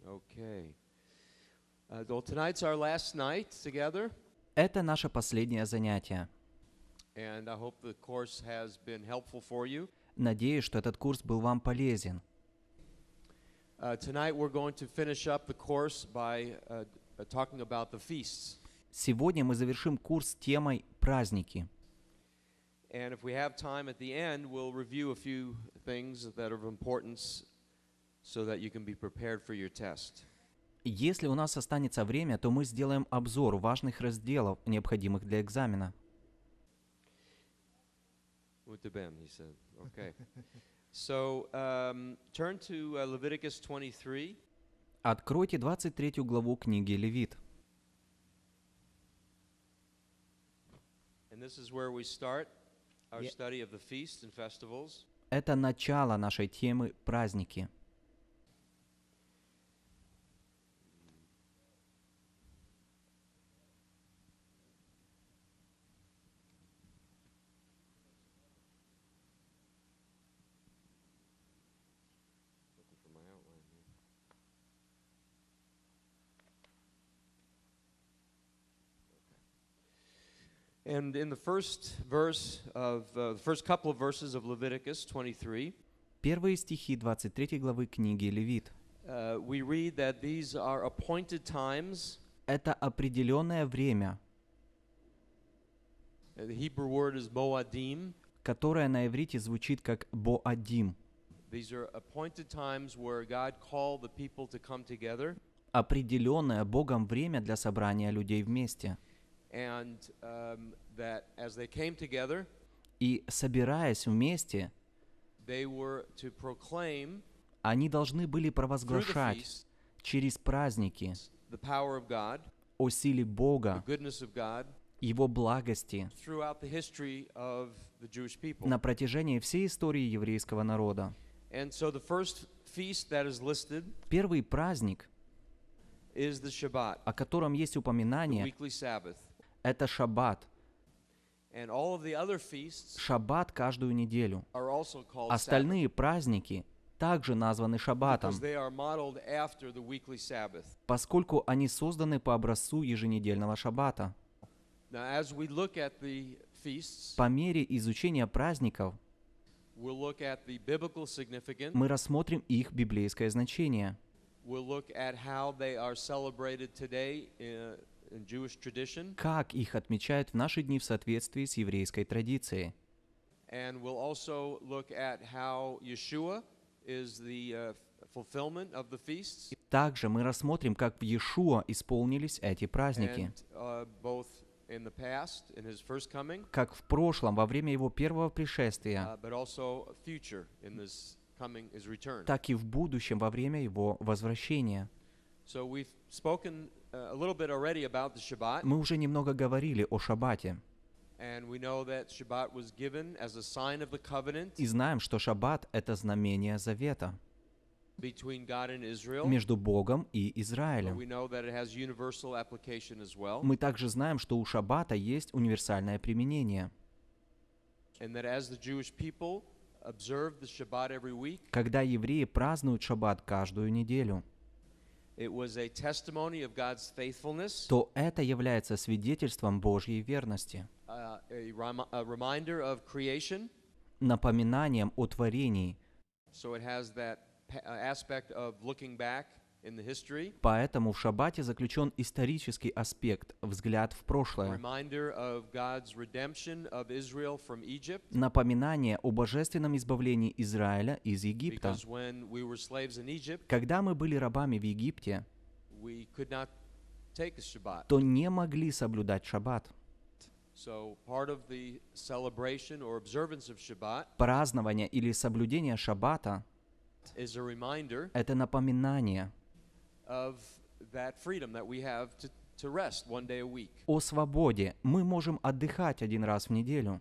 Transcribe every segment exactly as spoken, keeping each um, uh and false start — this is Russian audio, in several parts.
Okay. Uh, well, tonight's our last night together, Это наше последнее занятие. and I hope the course has been helpful for you. Надеюсь, что этот курс был вам полезен. Uh, tonight we're going to finish up the course by uh, uh, talking about the feasts. Сегодня мы завершим курс темой «Праздники». And if we have time at the end, we'll review a few things that are of importance so that you can be prepared for your test. Если у нас останется время, то мы сделаем обзор важных разделов, необходимых для экзамена. Mutaben, he said. Okay. So um, turn to uh, Leviticus twenty-three. Откройте двадцать третью главу книги Левит. And this is where we start our Yeah. study of the feasts and festivals. Это начало нашей темы «Праздники». Looking for my outline here. Okay. And in the first verse of uh, the first couple of verses of Leviticus twenty-three, Первые стихи двадцать третьей главы книги Левит. uh, we read that these are appointed times. Это определенное время, Uh, The Hebrew word is moadim. которое на иврите звучит как «боадим». These are appointed times where God called the people to come together, Определенное Богом время для собрания людей вместе. and um, that as they came together, И, собираясь вместе, they were to proclaim они должны были through the провозглашать feast через праздники the power of God, о силе the Бога, goodness of God, Его благости throughout the history of the Jewish people. на протяжении всей истории еврейского народа. And so the first feast that is listed Первый праздник, is the Shabbat, о котором есть the упоминание, weekly Sabbath. это Шаббат. And all of the other feasts Шаббат каждую неделю. are also called Sabbath Остальные праздники также названы Шаббатом, because they are modeled after the weekly Sabbath. поскольку они созданы по образцу еженедельного Шаббата. Now, as we look at the feasts, По мере изучения праздников we'll look at the biblical significance. мы рассмотрим их библейское значение. We'll look at how they are celebrated today in, in Jewish tradition. Как их отмечают в наши дни в соответствии с еврейской традицией. And we'll also look at how Yeshua is the uh, fulfillment of the feasts. Также мы рассмотрим, как в Иешуа исполнились эти праздники. And uh, both in the past, in his first coming, Как в прошлом, во время его первого uh, пришествия, but also future in this coming, his return. так и в будущем, во время его возвращения. So we've spoken uh, a little bit already about the Shabbat, Мы уже немного говорили о Шаббате. and we know that Shabbat was given as a sign of the covenant И знаем, что Шаббат — это знамение завета between God and Israel. между Богом и But Израилем. we know that it has universal application as well, Мы также знаем, что у Шаббата есть универсальное применение. and that as the Jewish people observed the Shabbat every week, Когда евреи празднуют Шаббат каждую неделю, it was a testimony of God's faithfulness, то это является свидетельством Божьей верности, uh, a, remi- a reminder of creation. напоминанием о творении. So it has that pa- uh, aspect of looking back in the history, Поэтому в Шаббате заключен исторический аспект, взгляд в a прошлое, reminder of God's redemption of Israel from Egypt, напоминание о божественном избавлении Израиля из Египта. because when we were slaves in Egypt, Когда мы были рабами в Египте, we could not take the Shabbat. то не могли соблюдать Шаббат. So part of the celebration or observance of Shabbat Празднование или соблюдение Шаббата is a reminder — это напоминание of that freedom that we have to, to rest one day a week. о свободе. Мы можем отдыхать один раз в неделю.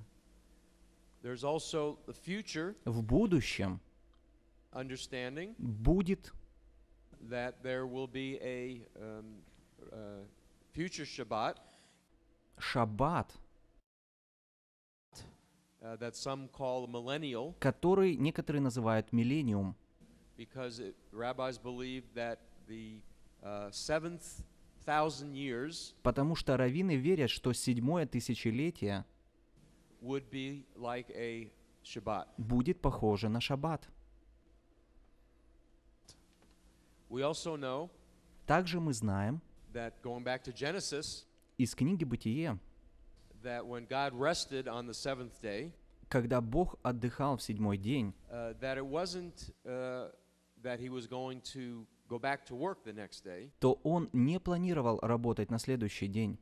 There's also the future В будущем understanding будет that there will be a um, uh, future Shabbat Шаббат, uh, that some call a millennial, который некоторые называют миллениум, because it, rabbis believe that the uh, seventh thousand years Потому что раввины верят, что седьмое тысячелетие would be like a Shabbat. будет похоже на шаббат. We also know Также мы знаем that, going back to Genesis, из книги «Бытие», that when God rested on the seventh day, когда Бог отдыхал в седьмой день, uh, that it wasn't uh, that he was going to go back to work the next day, то Он не планировал работать на следующий день,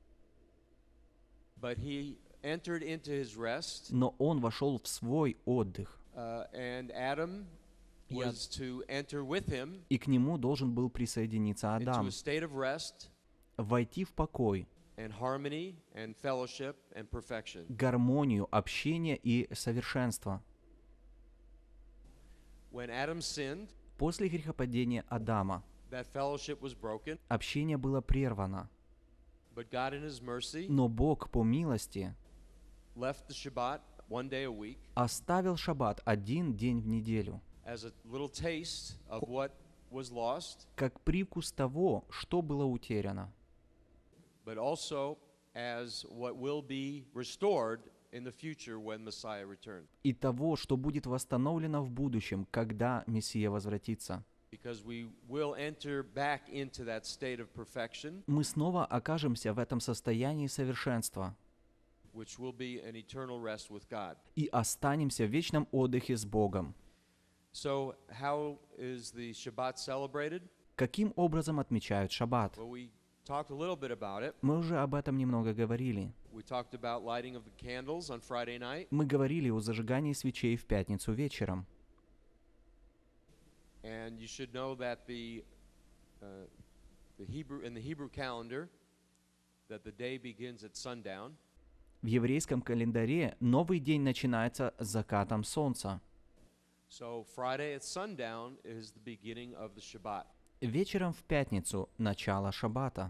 but he entered into his rest, но Он вошел в свой отдых, uh, and Adam И Ад- was to enter with him и к Нему должен был присоединиться into Адам, a state of rest войти в покой, and harmony and fellowship and perfection. гармонию, общение и совершенство. When Adam sinned, После грехопадения Адама that fellowship was broken, общение было прервано, but God in his mercy но Бог по милости left the Shabbat one day a week оставил шаббат один день в неделю, as a little taste of what was lost, как привкус того, что было утеряно, but also as what will be restored in the future when Messiah returns. и того, что будет восстановлено в будущем, когда Мессия возвратится. Because we will enter back into that state of perfection, Мы снова окажемся в этом состоянии совершенства which will be an eternal rest with God. и останемся в вечном отдыхе с Богом. So, how is the Shabbat celebrated? Каким образом отмечают шаббат? Well, we talked a little bit about it. Мы уже об этом немного говорили. We talked about lighting of the candles on Friday night, Мы говорили о зажигании свечей в пятницу вечером. and you should know that the uh, the Hebrew in the Hebrew calendar that the day begins at sundown. В еврейском календаре новый день начинается с закатом солнца. So Friday at sundown is the beginning of the Shabbat. Вечером в пятницу начало шаббата.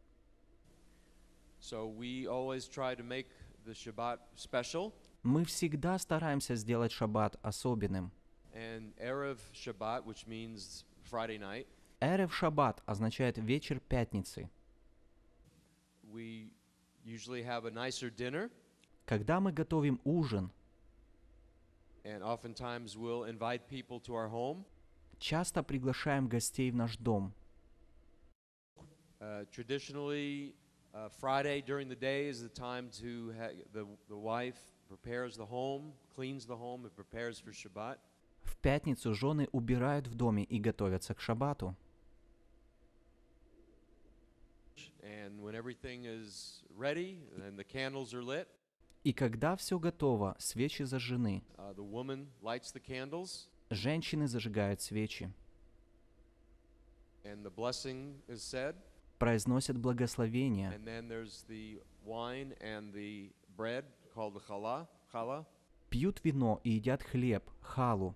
So we always try to make the Shabbat special, Мы всегда стараемся сделать шаббат особенным. and Erev Shabbat, which means Friday night, Эрев шаббат означает вечер пятницы. we usually have a nicer dinner, Когда мы готовим ужин, and oftentimes we'll invite people to our home. часто приглашаем гостей в наш дом. Uh, traditionally, uh, Friday during the day is the time to ha- the the wife prepares the home, cleans the home, and prepares for Shabbat. В пятницу жены убирают в доме и готовятся к шаббату. And when everything is ready and the candles are lit, И когда все готово, свечи зажжены, uh, the woman lights the candles, женщины зажигают свечи, and the blessing is said, произносят благословения, and then there's the wine and the bread called the challah, challah, пьют вино и едят хлеб, халу.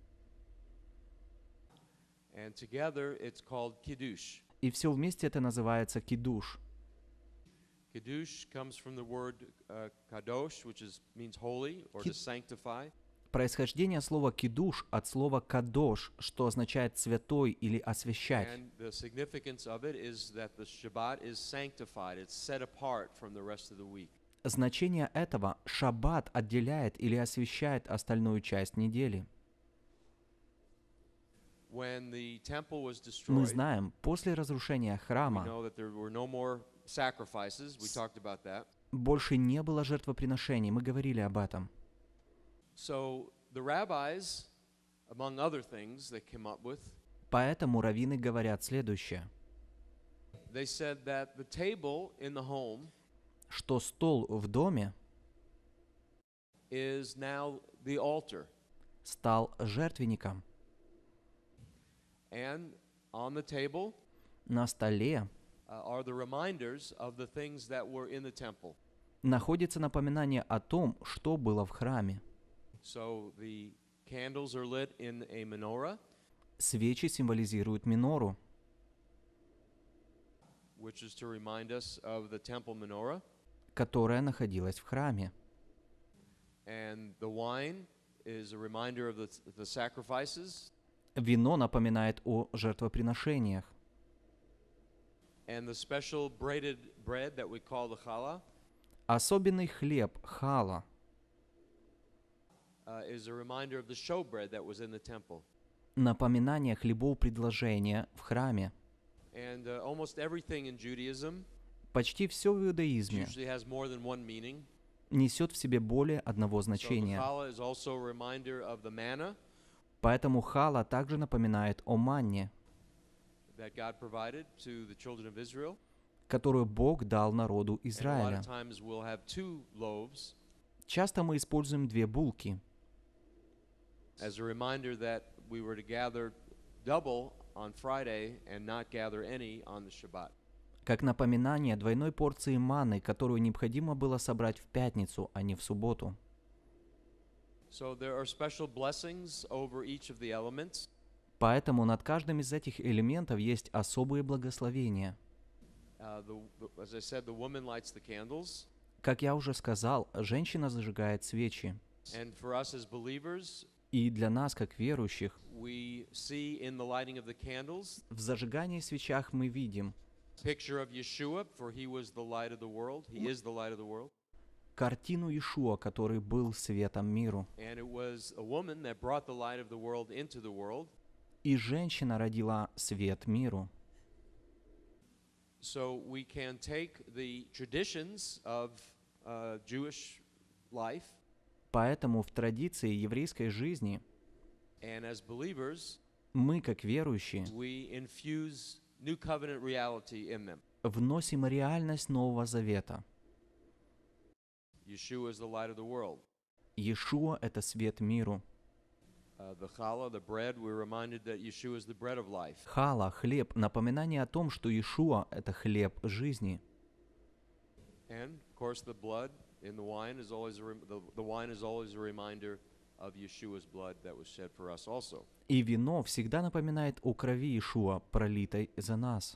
and together it's called kiddush. И все вместе это называется кидуш. Kiddush comes from the word uh, kadosh, which is means holy or to Kid- sanctify. Происхождение слова кидуш от слова кадош, что означает святой или освящать. And the significance of it is that the Shabbat is sanctified. It's set apart from the rest of the week. Значение этого — шаббат отделяет или освящает остальную часть недели. When the temple was Мы destroyed, знаем, после разрушения we храма know that there were no more sacrifices. We talked about that. больше не было жертвоприношений, мы говорили об этом. So the rabbis, among other things they came up with, Поэтому раввины говорят следующее, they said that the table in the home что стол в доме is now the altar. стал жертвенником. And on the table На столе uh, are the reminders of the things that were in the temple. находится напоминание о том, что было в храме. So the candles are lit in a menorah, Свечи символизируют минору, which is to remind us of the temple menorah, которая находилась в храме. and the wine is a reminder of the, the sacrifices, Вино напоминает о жертвоприношениях. And the special braided bread that we call the challah Особенный хлеб, хала, uh, is a reminder of the showbread that was in the temple. напоминание хлебов предложения в храме. And uh, almost everything in Judaism Почти все в иудаизме usually has more than one meaning. несет в себе более одного So the значения. challah is also a reminder of the manna Поэтому хала также напоминает о манне, that God provided to the children of Israel. которую Бог дал народу And a lot Израиля. of times we'll have two loaves Часто мы используем две булки, as a reminder that we were to gather double on Friday and not gather any on the Shabbat. как напоминание двойной порции манны, которую необходимо было собрать в пятницу, а не в субботу. So there are special blessings over each of the elements. Поэтому над каждым из этих элементов есть особые благословения. Uh, the, the, as I said, the woman lights the candles. Как я уже сказал, женщина зажигает свечи. And for us as believers, И для нас, как верующих, we see in the lighting of the candles в зажигании свечах мы видим picture of Yeshua, for he was the light of the world. He is the light of the world. картину Иешуа, который был светом миру. And it was a woman that brought the light of the world into the world. И женщина родила свет миру. So we can take the traditions of uh, Jewish life, Поэтому в традиции еврейской жизни and as believers, мы, как верующие, we infuse new covenant reality in them. вносим реальность Нового Завета. Yeshua is the light of the world. Иешуа — это свет миру. Uh, the challah, the bread, we're reminded that Yeshua is the bread of life. Хала, хлеб, напоминание о том, что Иешуа — это хлеб жизни. And of course, the blood in the wine is always a rem- the, the wine is always a reminder of Yeshua's blood that was shed for us also. И вино всегда напоминает о крови Иешуа, пролитой за нас.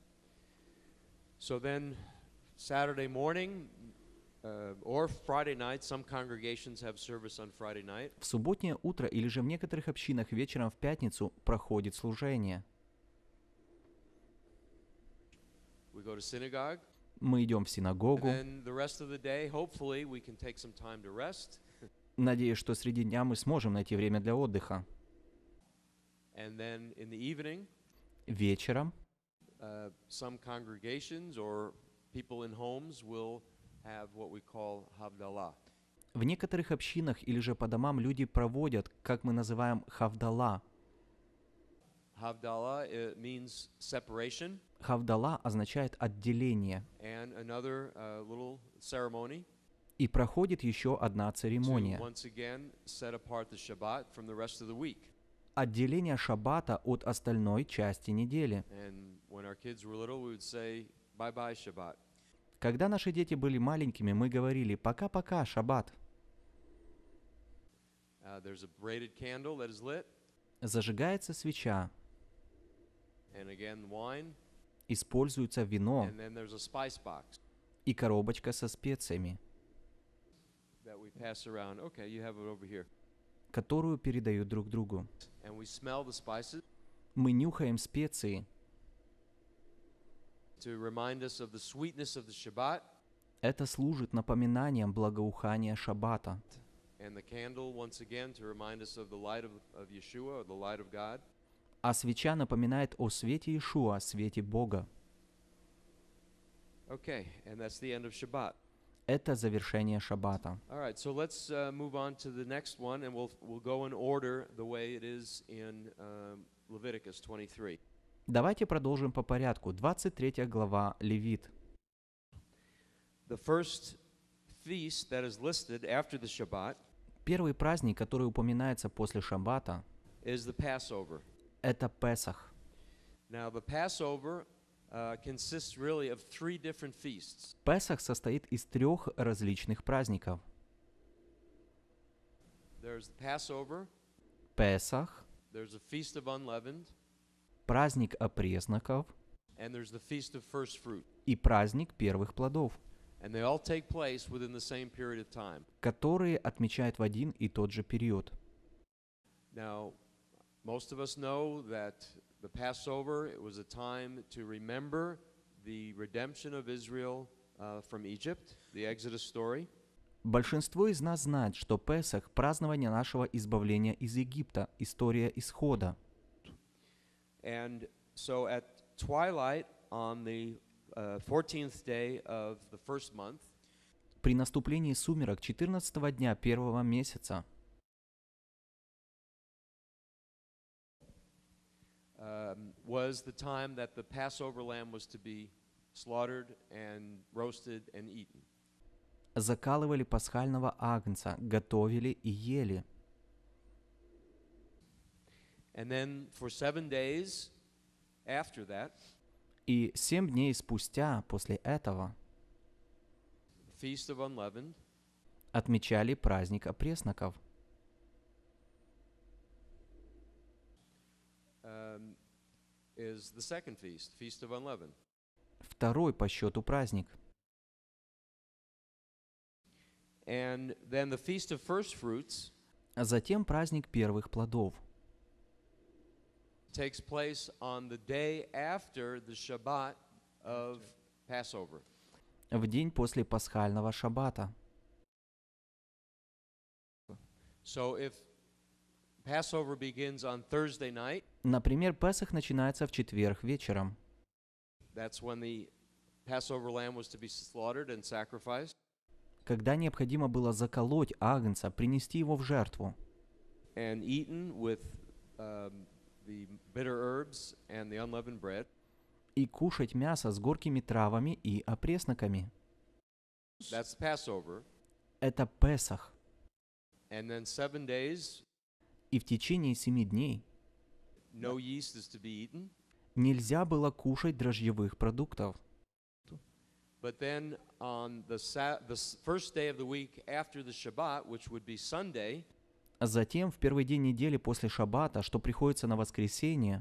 So then, Saturday morning uh, or Friday night, some congregations have service on Friday night. В субботнее утро или же в некоторых общинах вечером в пятницу проходит служение. We go to synagogue, Мы идем в and синагогу. then the rest of the day, hopefully, we can take some time to rest. Надеюсь, что среди дня мы сможем найти время для отдыха. And then in the evening, Вечером uh, some congregations or people in homes will have what we call Havdalah. в некоторых общинах или же по домам люди проводят, как мы называем, хавдала. Havdalah it means separation, Хавдала означает отделение. and another uh, little ceremony И проходит еще одна to церемония. once again set apart the Shabbat from the rest of the week. Отделение шаббата от остальной части недели. And when our kids were little, we would say, bye-bye Shabbat. Когда наши дети были маленькими, мы говорили «пока-пока, шаббат». Uh, there's a braided candle that is lit, Зажигается свеча, and again wine, используется вино and then there's a spice box и коробочка со специями, that we pass around. Okay, you have it over here. которую передают друг другу. And we smell the spices Мы нюхаем специи. to remind us of the sweetness of the Shabbat, Это служит напоминанием благоухания шаббата. and the candle, once again, to remind us of the light of, of Yeshua, or the light of God. А свеча напоминает о свете Иешуа, свете Бога. Okay, and that's the end of Shabbat. Это завершение шаббата. All right, so let's uh, move on to the next one, and we'll we'll go in order the way it is in um, Leviticus twenty-three. Давайте продолжим по порядку. двадцать третья глава Левит. The first feast that is listed after the Shabbat Первый праздник, который упоминается после шаббата, is the Passover. это Песах. Now, the Passover uh, consists really of three different feasts. Песах состоит из трех различных праздников. There's the Passover, Песах, there's a Feast of Unleavened, праздник опресноков and there's the Feast of First Fruit. и праздник первых плодов, And they all take place within the same period of time. которые отмечают в один и тот же период. Now, Most of us know that the Passover, it was a time to remember the redemption of Israel uh, from Egypt, the Exodus story. Большинство из нас знает, что Песах– празднование нашего избавления из Египта, история исхода. And so at twilight on the uh, fourteenth day of the first month, При наступлении сумерок четырнадцатого дня первого месяца um, was the time that the Passover lamb was to be slaughtered and roasted and eaten. закалывали пасхального агнца, готовили и ели. And then for seven days after that, И семь дней спустя после этого Feast of Unleavened, отмечали праздник опресноков. um, is the second feast, Feast of Unleavened. Второй по счету праздник. And then the Feast of First Fruits А затем праздник первых плодов. takes place on the day after the Shabbat of Passover. В день после пасхального шаббата. So if Passover begins on Thursday night, Например, Песах начинается в четверг вечером. that's when the Passover lamb was to be slaughtered and sacrificed. Когда необходимо было заколоть агнца, принести его в жертву And eaten with um, the bitter herbs and the unleavened bread. и кушать мясо с горькими травами и опресноками. That's Passover. Это Песах. And then seven days, И в течение семи дней no yeast is to be eaten. нельзя было кушать дрожжевых продуктов. But then on the, sa- the s- first day of the week after the Shabbat, which would be Sunday, А затем, в первый день недели после шаббата, что приходится на воскресенье,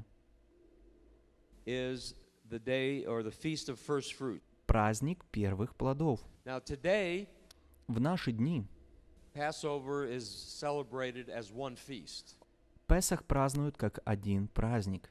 is the day or the Feast of First Fruit. праздник первых плодов. Now today, В наши дни Passover is celebrated as one feast. Песах празднуют как один праздник.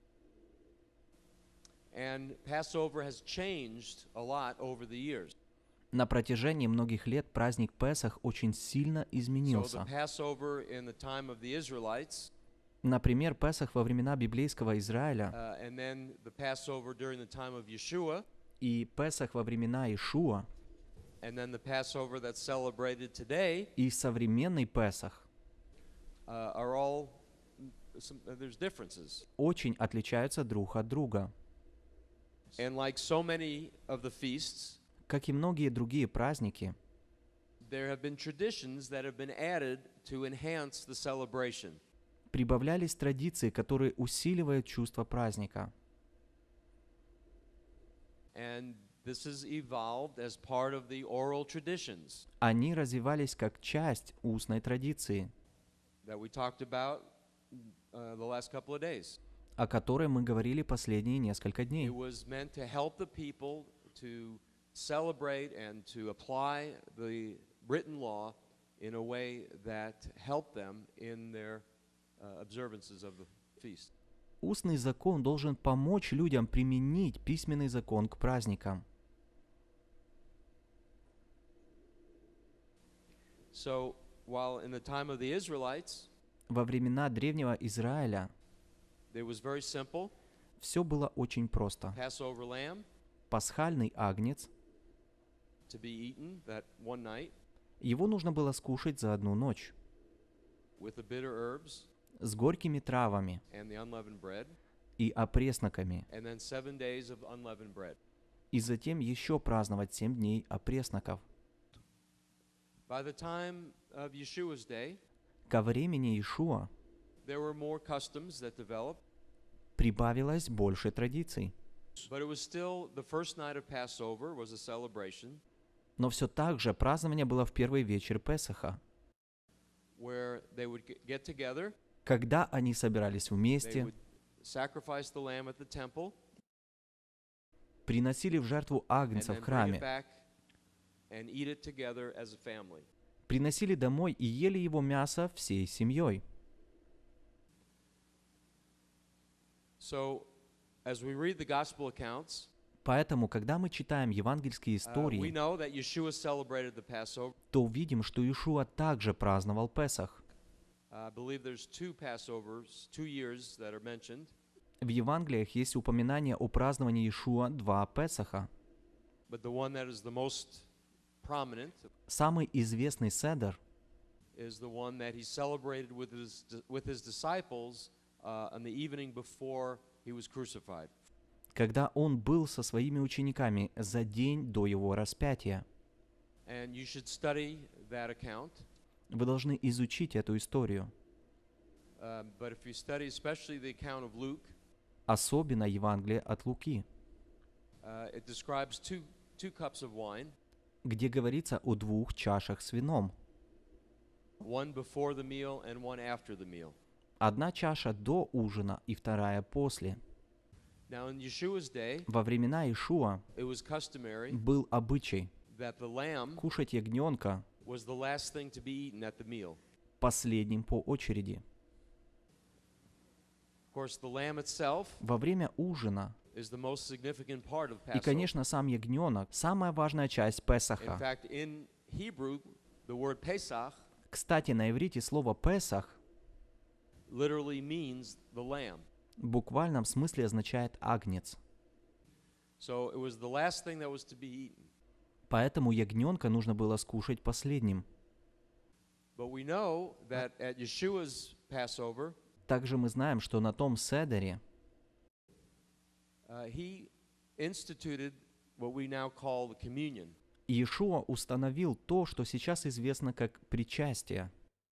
And Passover has changed a lot over the years. На протяжении многих лет праздник Песах очень сильно So the изменился. Passover in the time of the Israelites, Например, Песах во времена библейского Израиля uh, and then the Passover during the time of Yeshua, и Песах во времена Ишуа and then the Passover that's celebrated today, и современный Песах uh, are all, some, uh, there's differences. очень отличаются друг от друга. And like so many of the feasts, Как и многие другие праздники, there have been traditions that have been added to enhance the celebration. прибавлялись традиции, которые усиливают чувство праздника. And this has evolved as part of the oral traditions Они развивались как часть устной традиции, that we talked about uh, the last couple of days. о которой мы говорили последние несколько дней. It was meant to help the people to celebrate and to apply the written law in a way that helped them in their uh, observances of the feast. Устный закон должен помочь людям применить письменный закон к праздникам. So while in the time of the Israelites, Во времена древнего Израиля it was very simple, все было очень просто. Passover lamb Пасхальный агнец, to be eaten that one night его нужно было скушать за одну ночь with the bitter herbs с горькими травами and the unleavened bread, и опресноками, and then seven days of unleavened bread. и затем еще праздновать семь дней опресноков. By the time of Yeshua's day, Ко времени Иешуа there were more customs that developed, прибавилось больше традиций, but it was still the first night of Passover was a celebration но все так же празднование было в первый вечер Песаха, where they would ge- get together, когда они собирались they вместе, would sacrifice the lamb at the temple, приносили в жертву and агнца then в bring it храме, back and eat it together as a family. приносили домой и ели его мясо всей семьей. So, as we read the gospel accounts, Поэтому, когда мы читаем евангельские uh, we истории, know that Yeshua celebrated the Passover. то увидим, что Иешуа также праздновал Песах. Uh, I believe there's two Passovers, two years that are mentioned. В Евангелиях есть упоминание о праздновании Иешуа два Песаха. But the one that is the most prominent Самый известный седер is the one that he celebrated with his with his disciples uh, on the evening before he was crucified. когда он был со своими учениками за день до его распятия. And you should study that account. Вы должны изучить эту историю, Uh, but if you study especially the account of Luke, особенно Евангелие от Луки, uh, it describes two two cups of wine, где говорится о двух чашах с вином. one before the meal and one after the meal. Одна чаша до ужина и вторая после. Now in Yeshua's day, Во времена Иешуа it was customary был обычай that the lamb кушать ягненка was the last thing to be eaten at the meal. последним по очереди. Of course, the lamb itself Во время ужина. is the most significant part of И, Passover. конечно, сам ягненок – самая важная часть In Песаха. fact, in Hebrew, the word Pesach Кстати, на иврите слово «песах» literally means the lamb. в буквальном смысле означает «агнец». So it was the last thing that was to be eaten. Поэтому ягненка нужно было скушать последним. But we know that at Yeshua's Passover, Также мы знаем, что на том седере uh, he instituted what we now call the communion. Иешуа установил то, что сейчас известно как причастие.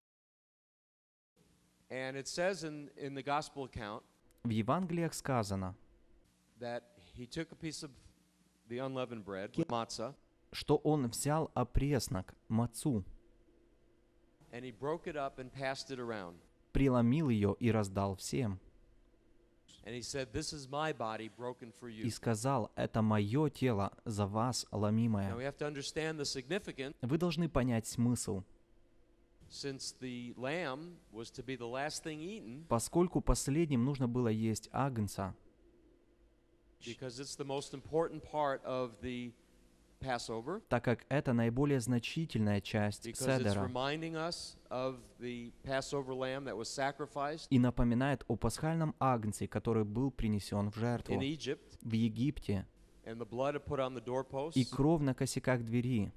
And it says in, in the gospel account В Евангелиях сказано, that he took a piece of the unleavened bread, matzah, что он взял опреснок, мацу, and he broke it up and passed it around. преломил ее и раздал всем. And he said, "This is my body broken for you." И сказал, это мое тело за вас Now ломимое. we have to understand the significance, Вы должны понять смысл. since the lamb was to be the last thing eaten, Поскольку последним нужно было есть агнца, because it's the most important part of the Passover, так как это наиболее значительная часть because it's седера reminding us of the Passover lamb that was sacrificed и напоминает о пасхальном агнце, который был принесен в жертву in Egypt, в Египте, and the blood put on the и doorposts, кровь на косяках двери,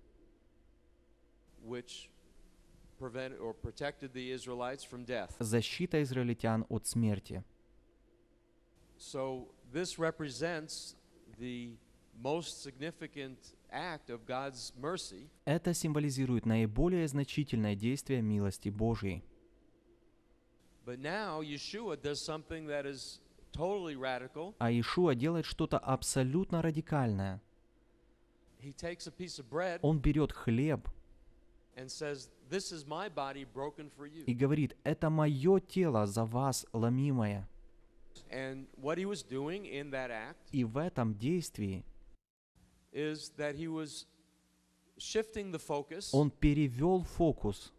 which prevented or protected the Israelites from death. защита израильтян от смерти. So this represents the most significant act of God's mercy, Это символизирует наиболее значительное действие милости Божьей. but now Yeshua does something that is totally radical. А Иешуа делает что-то абсолютно радикальное. He takes a piece of bread Он берет хлеб and says, "This is my body broken for you." и говорит, это мое тело за вас ломимое. And what he was doing in that act И в этом действии is that he was shifting the focus он перевел фокус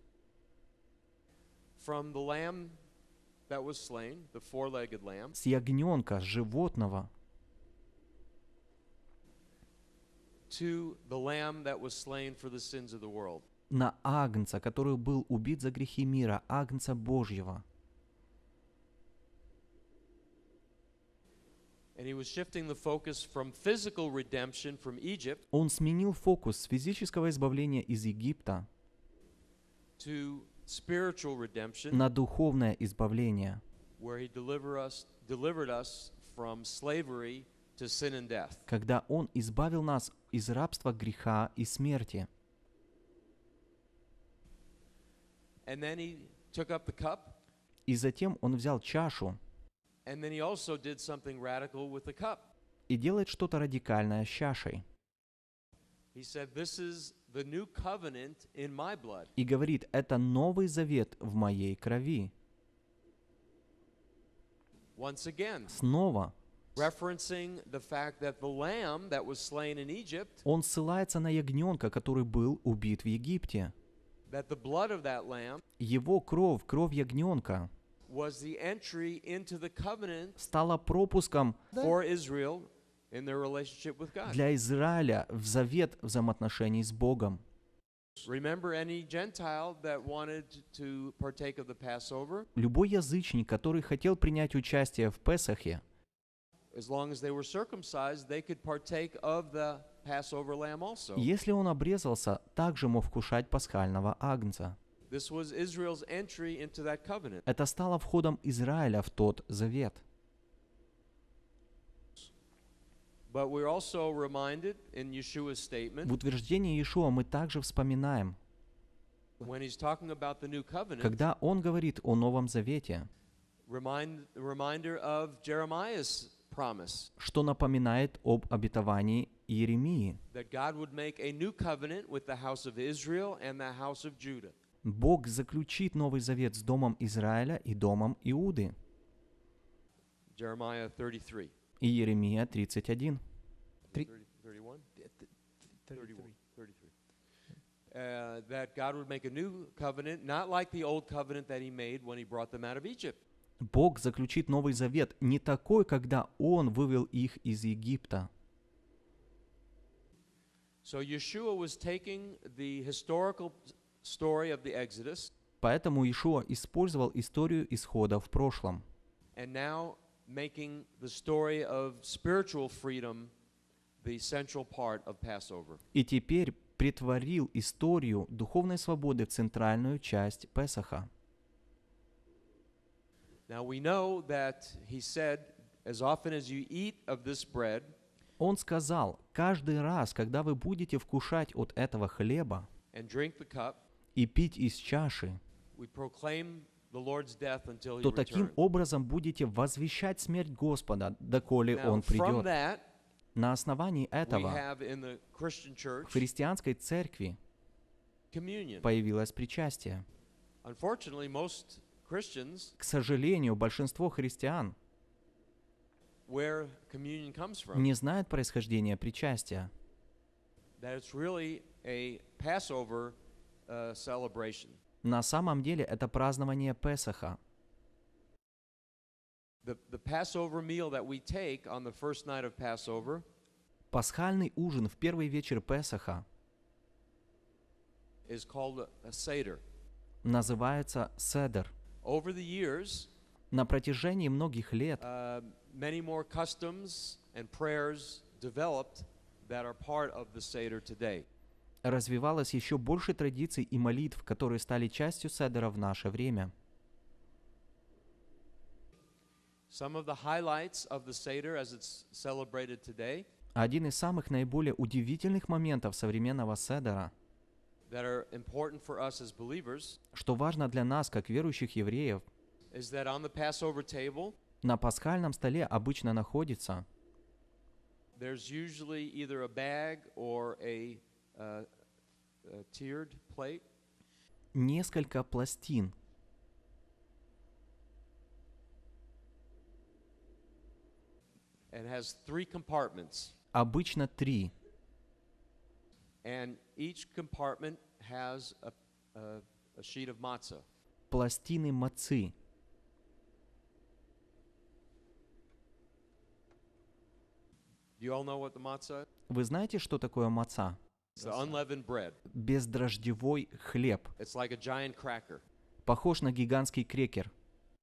from the lamb that was slain, the four-legged lamb, с ягненка, с животного, to the lamb that was slain for the sins of the world. на агнца, который был убит за грехи мира, агнца Божьего. And he was shifting the focus from physical redemption from Egypt Он сменил фокус с физического избавления из Египта to spiritual redemption, на духовное избавление, where he deliver us, delivered us from slavery to sin and death. когда Он избавил нас из рабства греха и смерти. And then he took up the cup, И затем Он взял чашу and then he also did something radical with the cup. и делает что-то радикальное с чашей. He said, "This is the new covenant in my blood." И говорит, это новый завет в моей крови. Once again, Снова referencing the fact that the lamb that was slain in Egypt, Он ссылается на ягненка, который был убит в Египте. that the blood of that lamb Его кровь, кровь ягненка, was the entry into the covenant стало пропуском for Israel in their relationship with God. для Израиля в завет взаимоотношений с Богом. Remember any Gentile that wanted to partake of the Passover, Любой язычник, который хотел принять участие в Песахе, as long as they were circumcised, they could partake of the Passover lamb also. если он обрезался, также мог вкушать пасхального агнца. This was Israel's entry into that covenant. Это стало входом Израиля в тот завет. But we're also reminded in Yeshua's statement, В утверждении Иешуа мы также вспоминаем, when he's talking about the new covenant, когда он говорит о Новом Завете, remind, reminder of Jeremiah's promise что напоминает об обетовании Иеремии. that God would make a new covenant with the house of Israel and the house of Judah. Бог заключит Новый Завет с домом Израиля и домом Иуды. Jeremiah thirty-three. И Иеремия тридцать один. thirty, thirty-one? thirty-one, thirty-three. Uh, that God would make a new covenant, not like the old covenant that he made when he brought them out of Egypt. Бог заключит Новый Завет не такой, когда Он вывел их из Египта. So Yeshua was taking the historical story of the Exodus Поэтому Иешуа использовал историю исхода в прошлом and now making the story of spiritual freedom the central part of Passover. и теперь претворил историю духовной свободы в центральную часть Песаха. Now we know that he said, as often as you eat of this bread Он сказал, каждый раз, когда вы будете вкушать от этого хлеба and drink the cup, и пить из чаши, we proclaim the Lord's death until he то таким returns. образом будете возвещать смерть Господа, доколе Now, Он from придет. that, На основании we этого have in the Christian в church христианской церкви communion. появилось причастие. Unfortunately, most Christians, К сожалению, большинство христиан where communion comes from, не знают происхождения причастия, that it's really a Passover uh, celebration. На самом деле это празднование Песаха. The, the Passover meal that we take on the first night of Passover Пасхальный ужин в первый вечер Песаха is called a, a Seder. называется седер. Over the years, На протяжении многих лет uh, many more customs and prayers developed that are part of the Seder today. развивалось еще больше традиций и молитв, которые стали частью седера в наше время. Some of the highlights of the Seder as it's celebrated today Один из самых наиболее удивительных моментов современного седера, that are important for us as believers что важно для нас, как верующих евреев, is that on the Passover table на пасхальном столе обычно находится there's usually either a bag or a, uh, a tiered plate несколько пластин. and has three compartments. Обычно три. And each compartment has a, a, a sheet of matzah. Пластины мацы. Do you all know what the matzah is? Вы знаете, что такое маца? It's the unleavened bread. Бездрождевой хлеб. It's like a giant cracker. Похож на гигантский крекер.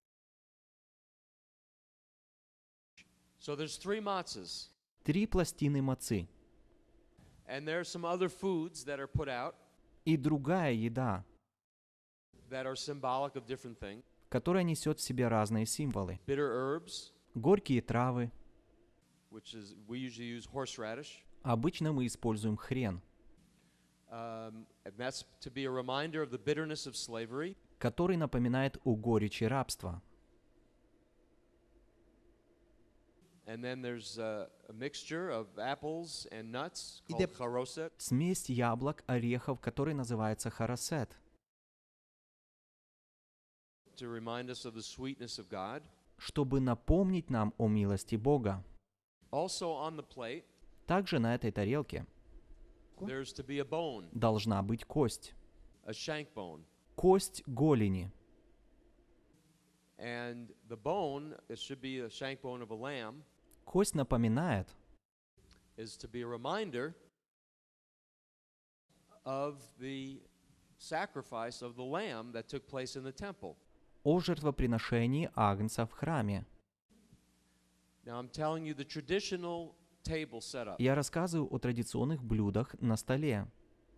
So there's three matzahs. Три пластины мацы. And there are some other foods that are put out И другая еда, that are symbolic of different things. которая несет в себе разные символы. Bitter herbs, Горькие травы. which is, we usually use horseradish. Обычно мы используем хрен, Um, and that's to be a reminder of the bitterness of slavery. который напоминает о горечи рабства. And then there's uh, a mixture of apples and nuts И called деп- charoset. Смесь яблок, орехов, который называется харасет, To remind us of the sweetness of God. чтобы напомнить нам о милости Бога. Also on the plate, Также на этой тарелке there's to be a bone, должна быть кость. a shank bone. Кость голени. And the bone, it should be a shank bone of a lamb, Кость напоминает is to be a reminder of the sacrifice of the lamb that took place in the temple. о жертвоприношении агнца в храме. Now I'm telling you the traditional table setup Я рассказываю о традиционных блюдах на столе,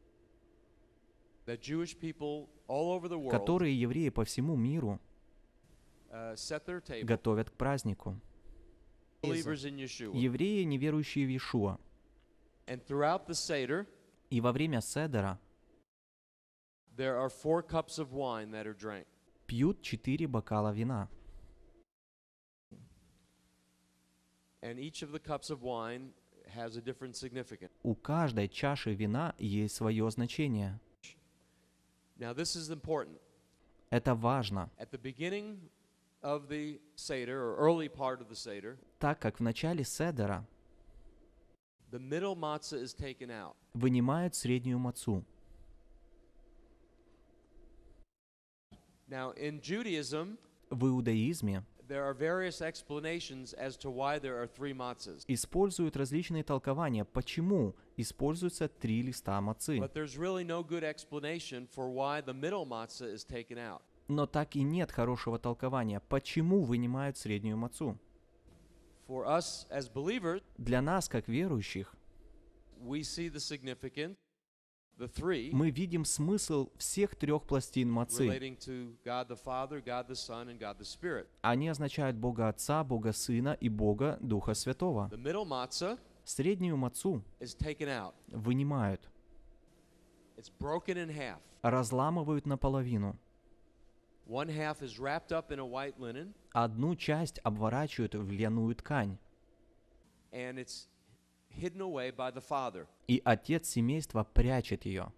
that Jewish people all over the world которые евреи по всему миру uh, set their table. готовят к празднику. Believers in Yeshua. Евреи, неверующие в Иешуа. And throughout the Seder, И во время седера there are four cups of wine that are drank. пьют четыре бокала вина. And each of the cups of wine has a different significance. У каждой чаши вина есть свое значение. Now this is important. Это важно, At the beginning of the Seder, or early part of the Seder, так как в начале седера the middle matzah is taken out. вынимают среднюю мацу. Now in Judaism, В иудаизме there are various explanations as to why there are three matzahs. используют различные толкования, почему используются три листа мацы. But there's really no good explanation for why the middle matzah is taken out. Но так и нет хорошего толкования, почему вынимают среднюю мацу. For us as believers, Для нас, как верующих, we see the significance, the three, мы видим смысл всех трех пластин мацы. relating to God the Father, God the Son, and God the Spirit. Они означают Бога Отца, Бога Сына и Бога Духа Святого. The middle matzah Среднюю мацу is taken out. вынимают, It's broken in half. разламывают наполовину. One half is wrapped up in a white linen, Одну часть обворачивают в льняную ткань, and it's hidden away by the Father. и отец семейства прячет ее.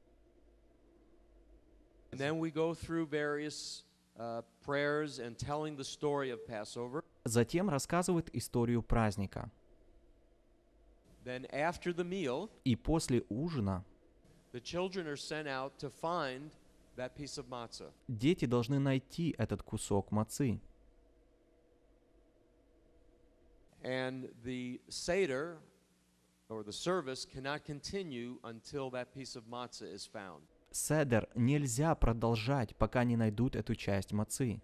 And then we go through various uh, prayers and telling the story of Passover. Затем рассказывает историю праздника. Then after the meal, И после ужина the children are sent out to find that piece of matzah. дети должны найти этот кусок мацы. And the Seder, or the service, cannot continue until that piece of matzah is found. Седер нельзя продолжать, пока не найдут эту часть мацы.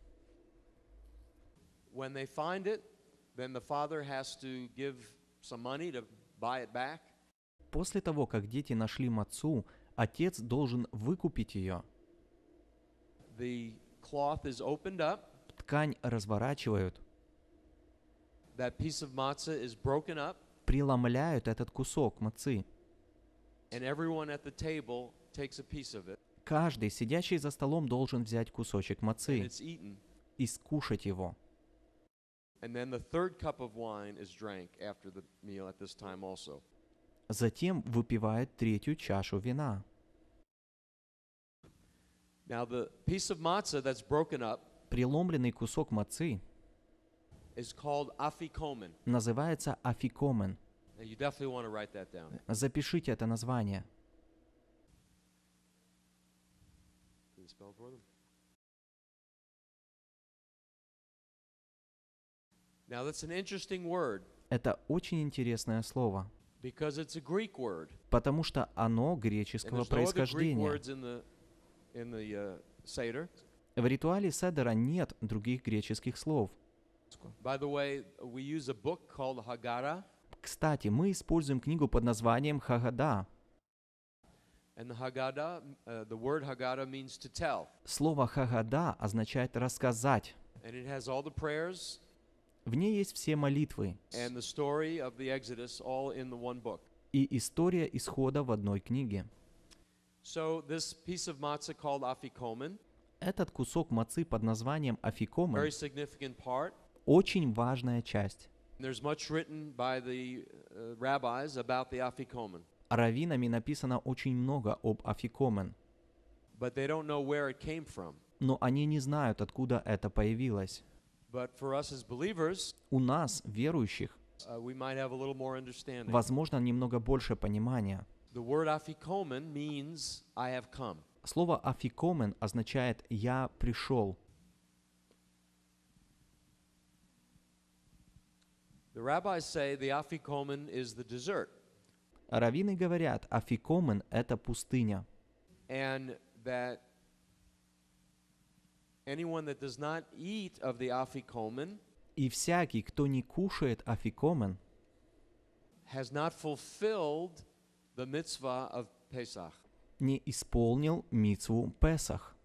When they find it, then the father has to give some money to buy it back. После того, как дети нашли мацу, отец должен выкупить ее. The cloth is opened up, Ткань разворачивают, that piece of matzah is broken up, преломляют этот кусок мацы. and everyone at the table takes a piece of it, Каждый, сидящий за столом, должен взять кусочек and мацы it's eaten. и скушать его. And then the third cup of wine is drank after the meal at this time also. Затем выпивает третью чашу вина. Now the piece of matzah that's broken up Преломленный кусок мацы is called afikomen. называется афикомен. Now you definitely want to write that down. Запишите это название. Can you spell for them? Now that's an interesting word Это очень интересное слово, because it's a Greek word. потому что оно And греческого there's no other Greek происхождения. words in the in the uh, Seder. В ритуале седера нет других греческих слов. By the way, we use a book called Haggadah, Кстати, мы используем книгу под названием Хагада. and the Haggadah, uh, the word Haggadah means to tell, Слово Хагада означает рассказать. and it has all the prayers В ней есть все молитвы and the story of the Exodus all in the one book. и история исхода в одной книге. So this piece of matzah called afikomen, Этот кусок мацы под названием афикомен very significant part. очень важная часть. There's much written by the uh, rabbis about the afikomen, Раввинами написано очень много об афикомен, but they don't know where it came from. но они не знают, откуда это появилось. But for us as believers, У нас, верующих, uh, we might have a little more understanding. возможно, немного больше понимания. The word afikomen means I have come. Слово афикомен означает «я пришел». The rabbis say the afikomen is the dessert, Раввины говорят, афикомен — это пустыня, and that anyone that does not eat of the afikomen и всякий, кто не кушает афикомен, has not fulfilled the mitzvah of Pesach. не исполнил мицву Песах.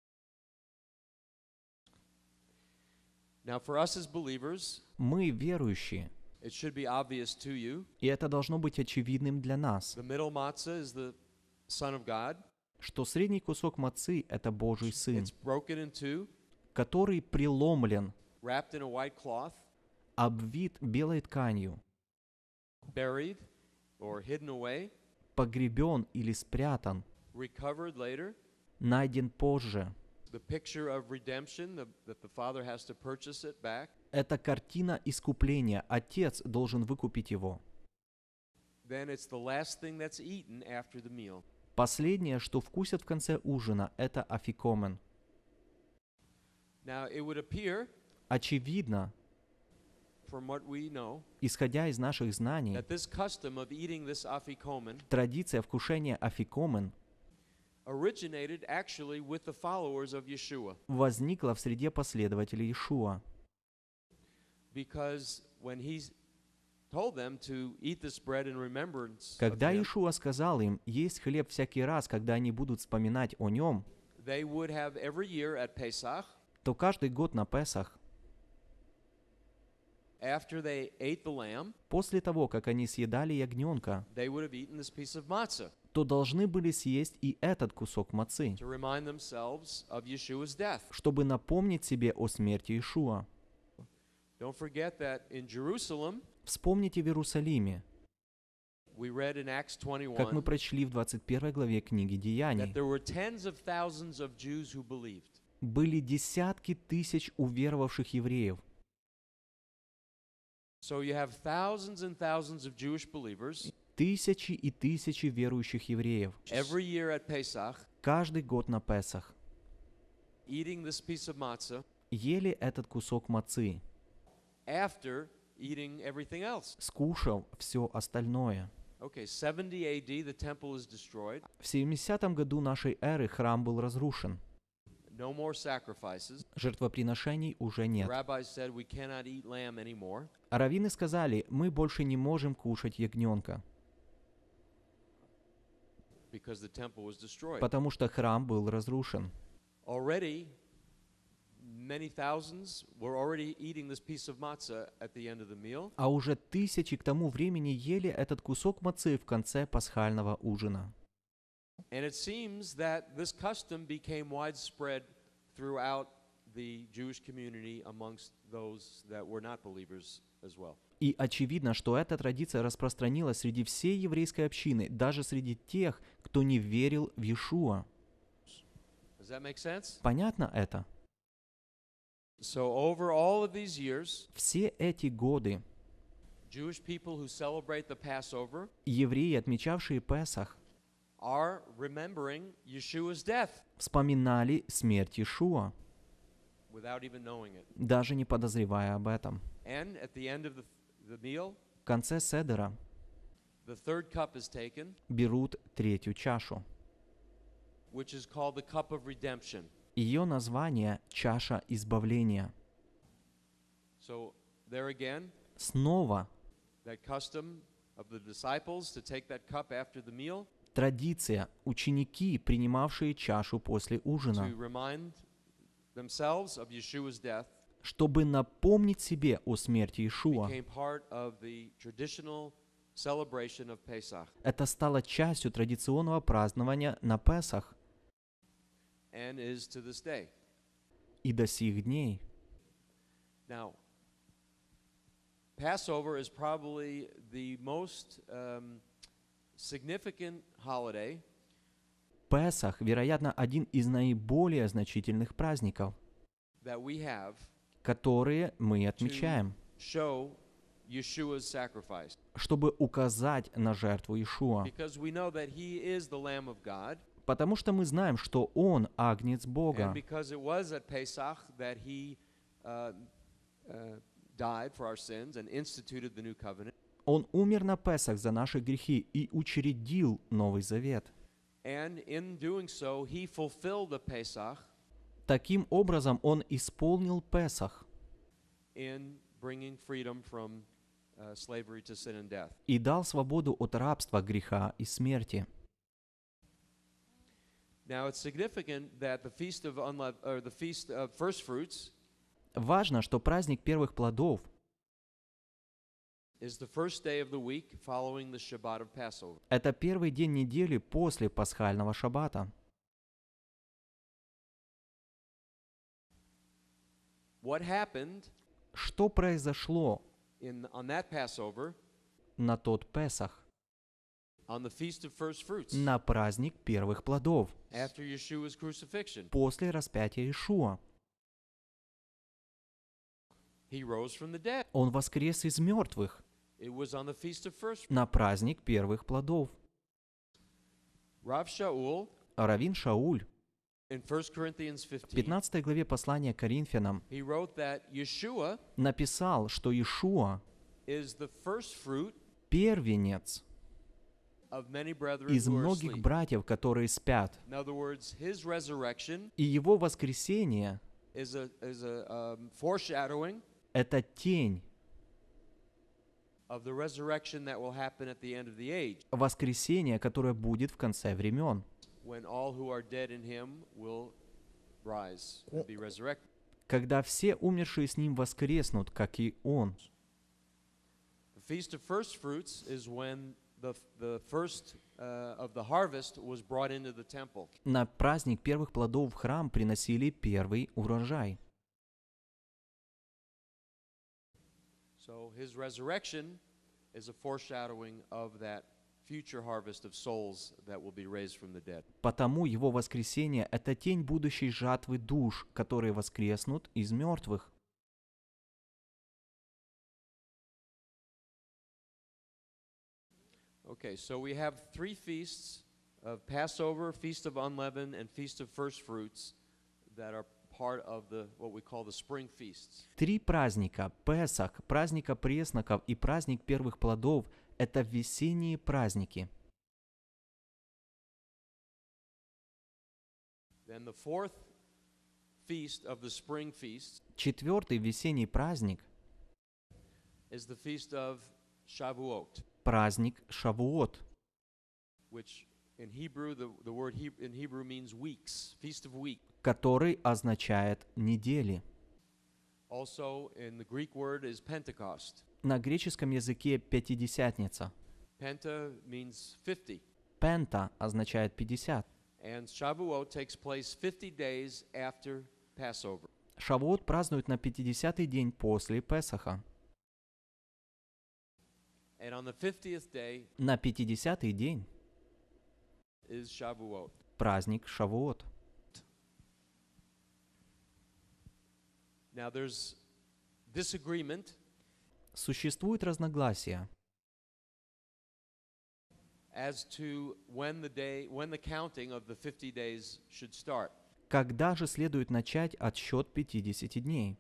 Now, for us as believers, Мы, верующие, it should be obvious to you, и это должно быть очевидным для нас, the middle matzah is the Son of God. что средний кусок мацы — это Божий Сын, It's broken in two, который преломлен, wrapped in a white cloth, обвит белой тканью, buried or hidden away, погребен или спрятан, recovered later. найден позже. The picture of redemption, the, that the Father has to purchase it back. Это картина искупления. Отец должен выкупить его. Then it's the last thing that's eaten after the meal. Последнее, что вкусят в конце ужина, это афикомен. Now, it would appear, Очевидно, from what we know, исходя из наших знаний, that this custom of eating this afikomen традиция вкушения афикомен originated actually with the followers of Yeshua. возникла в среде последователей Иешуа. Because when he told them to eat this bread in remembrance of Когда him, Иешуа сказал им есть хлеб всякий раз, когда они будут вспоминать о нем, they would have every year at Pesach, то каждый год на Песах, after they ate the lamb, после того, как они съедали ягненка, they would have eaten this piece of matzah то должны были съесть и этот кусок мацы, to remind themselves of Yeshua's death. чтобы напомнить себе о смерти Иешуа. Don't forget that in Jerusalem, Вспомните в Иерусалиме, we read in Acts как мы twenty-one, прочли в двадцать первой главе книги that Деяний, there were tens of thousands of Jews who believed. были десятки тысяч уверовавших евреев. So you have thousands and thousands of Jewish believers Тысячи и тысячи верующих евреев. every year at Pesach Каждый год на Песах eating this piece of matzah ели этот кусок мацы, after eating everything else. скушав все остальное. Okay, seventy A D, the temple is destroyed. В семидесятом году нашей эры храм был разрушен. No more sacrifices. Жертвоприношений уже The нет. rabbis said we cannot eat lamb anymore А раввины сказали, мы больше не можем кушать ягненка, because the temple was destroyed. потому что храм был разрушен. Already, many thousands were already eating this piece of matzah at the end of the meal. А уже тысячи к тому времени ели этот кусок мацы в конце пасхального ужина. And it seems that this custom became widespread throughout the Jewish community amongst those that were not believers as well. И очевидно, что эта традиция распространилась среди всей еврейской общины, даже среди тех, кто не верил в Иешуа. Does that make sense? Понятно это? So over all of these years, Все эти годы Jewish people who celebrate the Passover евреи, отмечавшие Песах, are remembering Yeshua's death вспоминали смерть Иешуа, without even knowing it. даже не подозревая об этом. And at the end of the, the meal, В конце седера the third cup is taken, берут третью чашу. which is called the cup of redemption. Ее название — чаша избавления. So there again, Снова that custom of the disciples to take that cup after the meal традиция, ученики, принимавшие чашу после to ужина, remind themselves of Yeshua's death чтобы напомнить себе о смерти Иешуа. became part of the traditional celebration of Pesach Это стало частью традиционного празднования на Песах and is to this day. и до сих дней. Now, Passover is probably the most um, significant holiday Песах, вероятно, один из наиболее значительных праздников, that we have которые мы отмечаем, show Yeshua's sacrifice. чтобы указать на жертву Иешуа. Because we know that he is the Lamb of God, Потому что мы знаем, что Он — Агнец and Бога. because it was at Pesach that he uh, uh, died for our sins and instituted the new covenant. Он умер на Песах за наши грехи и учредил Новый Завет. And in doing so, he fulfilled the Pesach Таким образом, Он исполнил Песах in bringing freedom from uh, slavery to sin and death. и дал свободу от рабства, греха и смерти. Now it's significant that the feast of unleav- or the feast of first fruits Важно, что праздник первых плодов is the first day of the week following the Shabbat of Passover. — это первый день недели после пасхального шаббата. What happened Что произошло in on that Passover на тот Песах, on the feast of first fruits на праздник первых плодов, after Yeshua's crucifixion? после распятия Иешуа? He rose from the dead. Он воскрес из мертвых It was on the feast of first. на праздник первых плодов. Rav Shaul Раввин Шауль in First Corinthians в fifteen, пятнадцатой главе послания к Коринфянам he wrote that Yeshua написал, что Иешуа is the first fruit — первенец of many brethren из who are многих asleep. братьев, которые спят. In other words, his resurrection И его воскресение is a is a um, foreshadowing — это тень of the resurrection that will happen at the end of the age, воскресения, которое будет в конце времен, when all who are dead in him will rise and be resurrected. когда все умершие с ним воскреснут, как и он. The feast of first fruits is when the the first uh, of the harvest was brought into the temple. На праздник первых плодов в храм приносили первый урожай. So his resurrection is a foreshadowing of that future harvest of souls that will be raised from the dead. Потому его воскресение — это тень будущей жатвы душ, которые воскреснут из мертвых. Okay, so we have three feasts of Passover, Feast of Unleavened, and Feast of First Fruits that are part of the what we call the spring feasts. Три праздника — Песах, праздника пресноков и праздник первых плодов — это весенние праздники. Then the fourth feast of the spring feasts Четвертый весенний праздник is the feast of Shavuot, — праздник Шавуот, which in Hebrew, the, the word he, in Hebrew means weeks, feast of week. который означает недели. Also, in the Greek word is Pentecost. На греческом языке пятидесятница. Penta means fifty. Пента означает пятьдесят. And Shavuot takes place fifty days after Passover. Шавуот празднуют на пятидесятый день после Песаха. And on the fiftieth day На пятидесятый день is Shavuot. праздник Шавуот. Now there's disagreement Существует разногласия as to when the day, when the counting of the fifty days should start. когда же следует начать отсчет пятидесяти дней.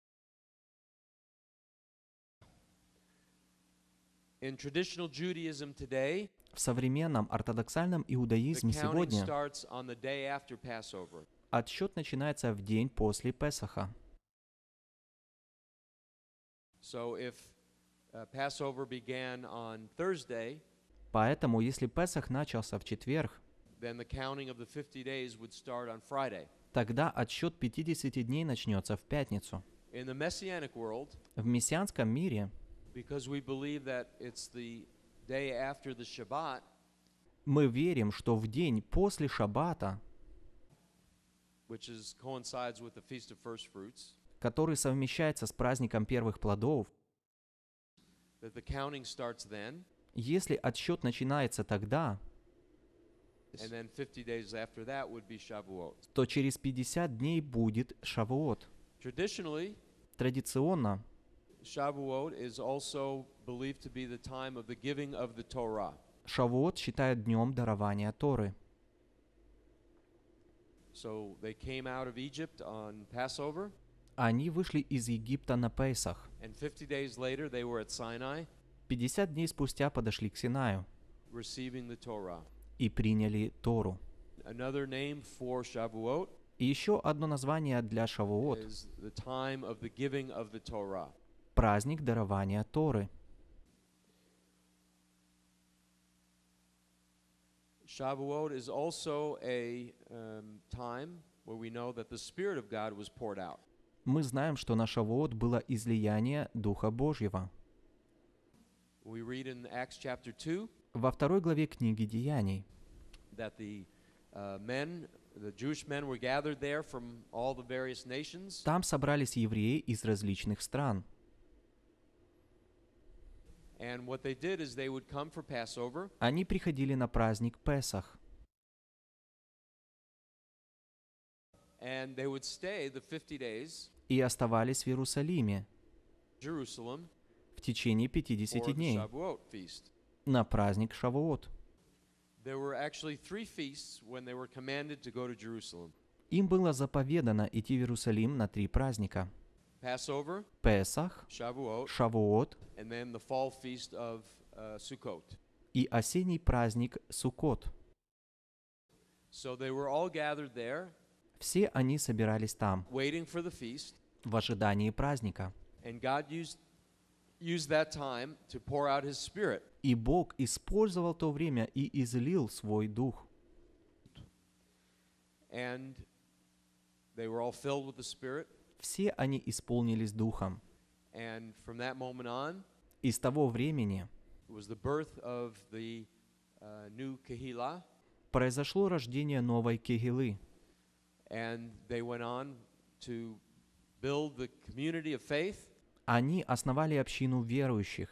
In traditional Judaism today, В современном ортодоксальном the иудаизме counting сегодня starts on the day after Passover. отсчет начинается в день после Песаха. So if uh, Passover began on Thursday, Поэтому, если Песах начался в четверг, then the counting of the fifty days would start on Friday. тогда отсчет пятидесяти дней начнется в пятницу. In the Messianic world, В мессианском мире because we believe that it's the day after the Shabbat, мы верим, что в день после Шаббата, which is coincides with the Feast of First Fruits, который совмещается с праздником первых плодов, that the counting starts then, если отсчет начинается тогда, and then fifty days after that would be Shavuot. то через пятьдесят дней будет Шавуот. Traditionally, Традиционно Shavuot is also believed to be the time of the giving of the Torah. Шавуот считают днем дарования Торы. So they came out of Egypt on Passover, Они вышли из Египта на Песах, And fifty days later, they were at Sinai, Пятьдесят дней спустя подошли к Синаю receiving the Torah. и приняли Тору. Another name for Shavuot И еще одно название для Шавуот is the time of the giving of the Torah. – праздник дарования Торы. Shavuot is also a um, time where we know that the Spirit of God was poured out. Мы знаем, что на Шавуот было излияние Духа Божьего. We read in Acts chapter two Во второй главе книги Деяний that the uh, men, the Jewish men were gathered there from all the various nations, там собрались евреи из различных стран. and what they did is they would come for Passover, Они приходили на праздник Песах, and they would stay the fifty days и оставались в Иерусалиме in Jerusalem в течение for пятидесяти the дней Shavuot feast. на праздник Шавуот. There were actually three feasts when they were commanded to go to Jerusalem. Им было заповедано идти в Иерусалим на три праздника: Passover, Песах, Shavuot, Шавуот and then the fall feast of uh, Sukkot. и осенний праздник Суккот. So they were all gathered there, Все они собирались там, waiting for the feast, в ожидании праздника. and God used used that time to pour out His Spirit. И Бог использовал то время и излил свой Дух. And they were all filled with the Spirit, Все они исполнились Духом. and from that moment on, И с того времени it was the birth of the uh, new Kehillah, произошло рождение новой Кегилы. and they went on to build the community of faith. Они основали общину верующих.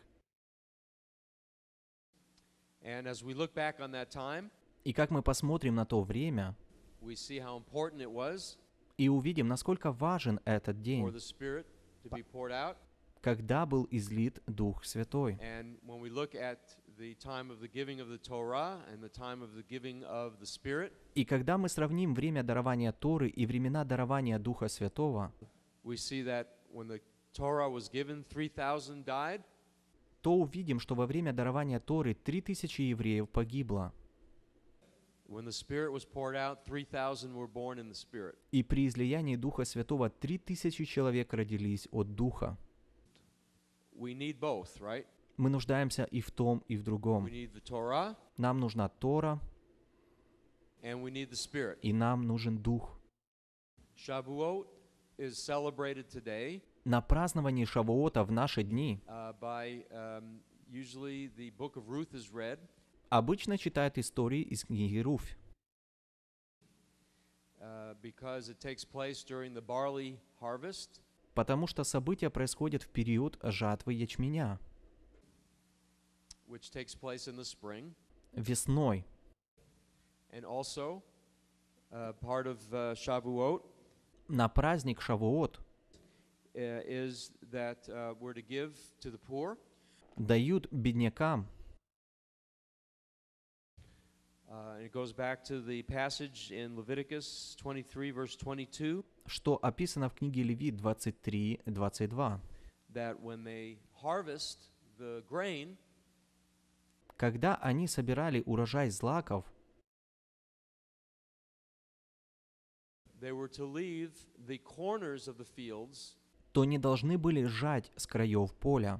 And as we look back on that time, И как мы посмотрим на то время we see how important it was и увидим, насколько важен этот for день, the Spirit to be poured out. когда был излит Дух Святой. And when we look at the time of the giving of the Torah and the time of the giving of the Spirit, И когда мы сравним время дарования Торы и времена дарования Духа Святого, we see that when the Torah was given, three thousand died, то увидим, что во время дарования Торы три тысячи евреев погибло. when the Spirit was poured out, three thousand were born in the Spirit. И при излиянии Духа Святого три тысячи человек родились от Духа. We need both, right? Мы нуждаемся и в том, и в We другом. need the Torah Нам нужна Тора, and we need the Spirit. и нам нужен Дух. Shavuot is celebrated today На праздновании Шавуота в наши дни uh, by um, usually the book of Ruth is read, обычно читают истории из книги Руфь, uh, because it takes place during the barley harvest, потому что события происходят в период жатвы ячменя, which takes place in the spring, весной. and also uh, part of uh, Shavuot На праздник Шавуот uh, is that uh, we're to give to the poor. дают беднякам. Uh, and it goes back to the passage in Leviticus twenty-three, verse twenty-two, Что описано в книге Левит двадцать три двадцать два. that when they harvest the grain, Когда они собирали урожай злаков, they were to leave the corners of the fields то не должны были жать с краев поля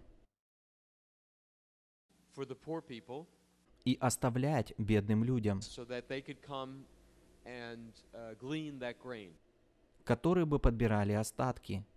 for the poor people и оставлять бедным людям, so that they could come and uh, glean that grain. которые бы подбирали остатки.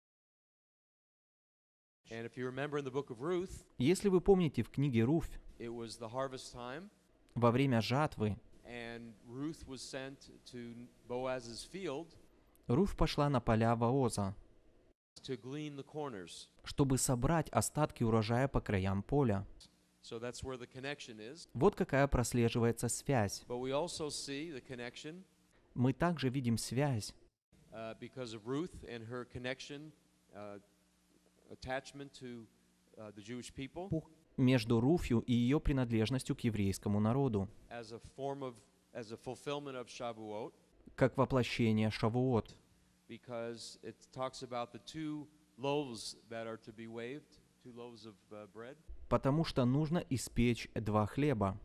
And if you remember in the book of Ruth, Если вы помните, в книге Руфь it was the harvest time, во время жатвы and Ruth was sent to Boaz's field Руфь пошла на поля Вооза, to glean the corners. чтобы собрать остатки урожая по краям поля. So that's where the connection is. Вот какая прослеживается связь. But we also see the connection Мы также видим связь uh, because of Ruth and her connection, uh, attachment to uh, the Jewish people между Руфью и ее принадлежностью к еврейскому народу, as a form of, as a fulfillment of Shavuot, как воплощение Шавуот, because it talks about the two loaves that are to be waved, two loaves of uh, bread, Потому что нужно испечь два хлеба,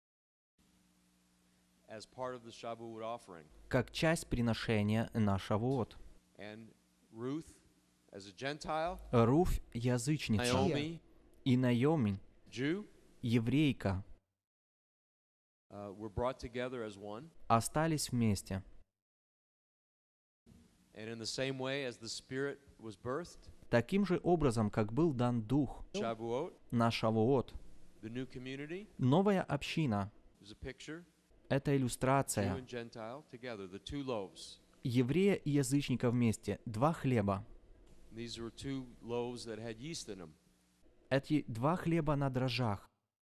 as part of the Shavuot offering. как часть приношения на Шавуот. And Ruth, as a Gentile, Руфь – язычница, Naomi, и Наоми Jew, – еврейка, uh, were brought together as one. остались вместе. And in the same way as the Spirit was birthed, Таким же образом, как был дан Дух Shavuot, на Шавуот, the new community, новая община is a picture, – это Jew иллюстрация. and Gentile together, the two loaves. Еврея и язычника вместе, два хлеба. These were two loaves that had yeast in them. Эти два хлеба на дрожжах.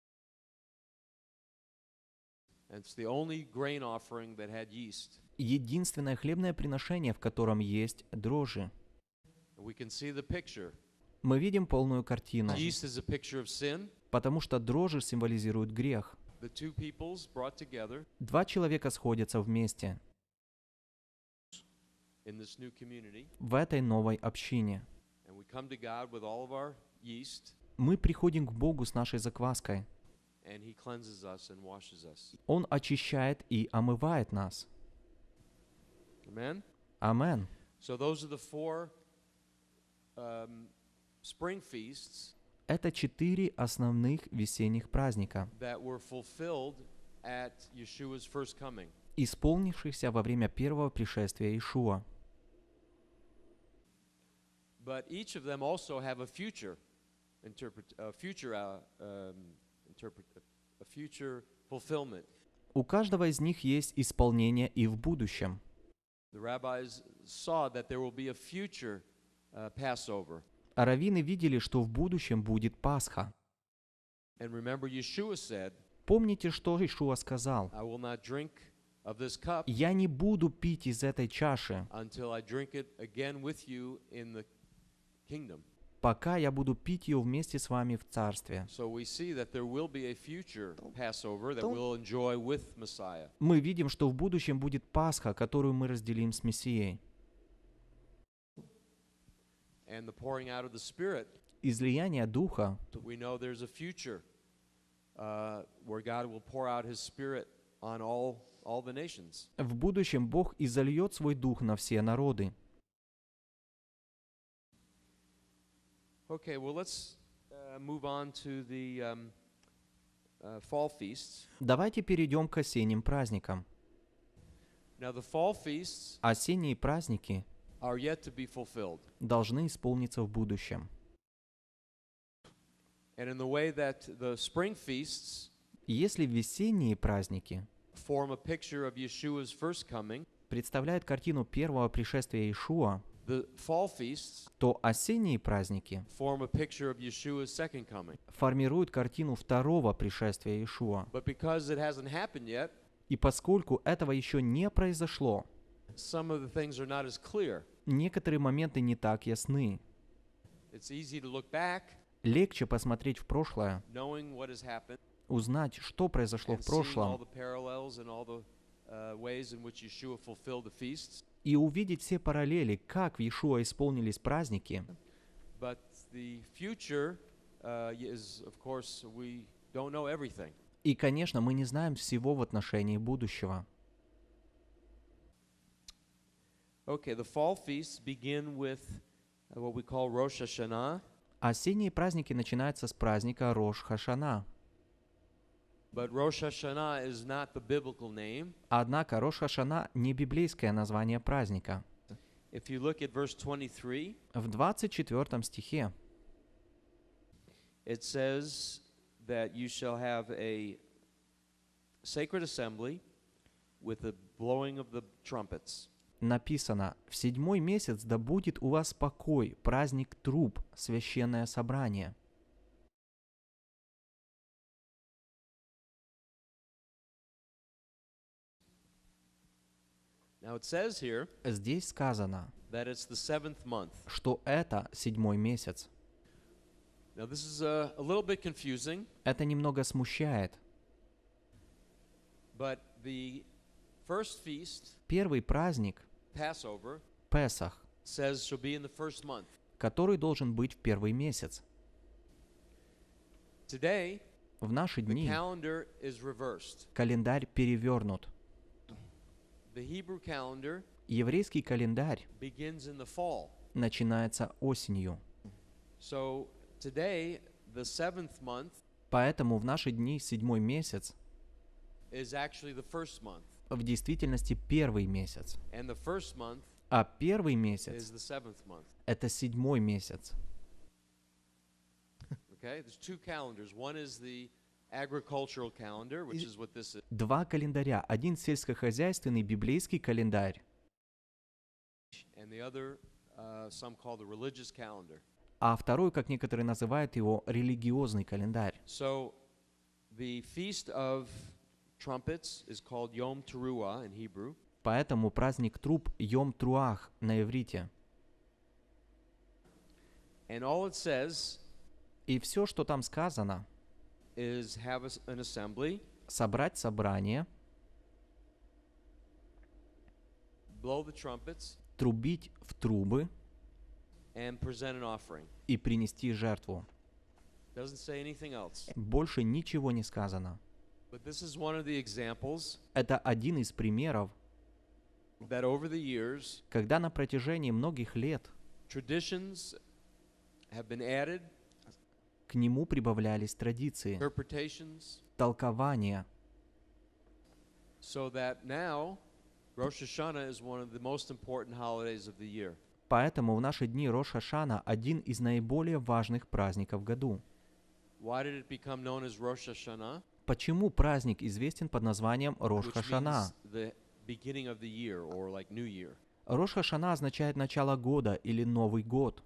And it's the only grain offering that had yeast. Единственное хлебное приношение, в котором есть дрожжи. And we can see the picture. Мы видим полную картину, Yeast is a picture of sin. потому что дрожжи символизируют грех. The two peoples brought together Два человека сходятся вместе in this new community. в этой новой общине. And we come to God with all of our yeast, Мы приходим к Богу с нашей закваской. and He cleanses us and washes us. Он очищает и омывает нас. Amen? Амен. So those are the four um, spring feasts Это четыре основных весенних праздника, that were fulfilled at Yeshua's first coming. исполнившихся во время первого пришествия Иешуа. But each of them also have a future interpret, a future, uh, um, interpret, a future fulfillment. У каждого из них есть исполнение и в будущем. The rabbis saw that there will be a future uh, Passover. А раввины видели, что в будущем будет Пасха. And remember, Yeshua said, Помните, что Иешуа сказал? I will not drink of this cup «Я не буду пить из этой чаши, until I drink it again with you in the kingdom. пока я буду пить ее вместе с вами в Царстве». So we see that there will be a future Passover that we'll enjoy with Messiah. Мы видим, что в будущем будет Пасха, которую мы разделим с Мессией. And the pouring out of the Spirit, Излияние Духа, we know there's a future uh, where God will pour out His Spirit on all, all the nations. в будущем Бог изольет свой Дух на все народы. Okay, well, let's uh, move on to the um, uh, fall feasts. Давайте перейдем к осенним праздникам. Now, the fall feasts Осенние праздники are yet to be fulfilled. должны исполниться в будущем. And in the way that the spring feasts Если весенние праздники form a picture of Yeshua's first coming, представляют картину первого пришествия Иешуа, the fall feasts то осенние праздники form a picture of Yeshua's second coming. формируют картину второго пришествия Иешуа. But because it hasn't happened yet, И поскольку этого еще не произошло, some of the things are not as clear. некоторые моменты не так ясны. It's easy to look back, Легче посмотреть в прошлое, knowing what has happened, узнать, что произошло and в seeing all прошлом, the parallels and all the uh, ways in which Yeshua fulfilled the feasts. и увидеть все параллели, как в Иешуа исполнились праздники. But the future uh, is, of course, we don't know everything. И, конечно, мы не знаем всего в отношении будущего. Okay, the fall feasts begin with uh, what we call Rosh Hashanah, Осенние праздники начинаются с праздника Рош Хашана. but Rosh Hashanah is not the biblical name. Однако Рош Хашана не библейское название праздника. If you look at verse twenty-three, В двадцать четвёртом стихе it says that you shall have a sacred assembly with the blowing of the trumpets. написано: «В седьмой месяц да будет у вас покой, праздник труб, священное собрание». Now it says here Здесь сказано, that it's the seventh month. что это седьмой месяц. Now this is a, a little bit confusing, Это немного смущает. but the first feast, Первый праздник, Passover, Песах, says shall be in the first month. который должен быть в первый месяц. Today, В наши the дни calendar is reversed. календарь перевернут. The Hebrew calendar Еврейский календарь begins in the fall. начинается осенью. So today, the seventh month Поэтому в наши дни седьмой месяц is actually the first month, в действительности первый месяц. and the first month А первый месяц is the seventh month. — это седьмой месяц. Okay, there's two calendars. One is the agricultural calendar, which is what this is, Два календаря. Один сельскохозяйственный библейский календарь, and the other, uh, some call the religious calendar. а второй, как некоторые называют его, религиозный календарь. So, the feast of trumpets is called Yom Teruah in Hebrew, Поэтому праздник труб Йом Труах на иврите. and all it says И все, что там сказано, is have a s an assembly, собрать собрание, blow the trumpets, трубить в трубы and present an offering. и принести жертву. Doesn't say anything else. Больше ничего не сказано. But this is one of the examples Это один из примеров, that over the years, когда на протяжении многих лет traditions have been added, к нему прибавлялись традиции, interpretations, толкования, so that now Rosh Hashanah is one of the most important holidays of the year. Поэтому в наши дни Рош Хашана – один из наиболее важных праздников в году. Why did it become known as Rosh Hashanah? Почему праздник известен под названием Рош Which Хашана? means the beginning of the year, or like New Year. Рош Хашана означает начало года или Новый год.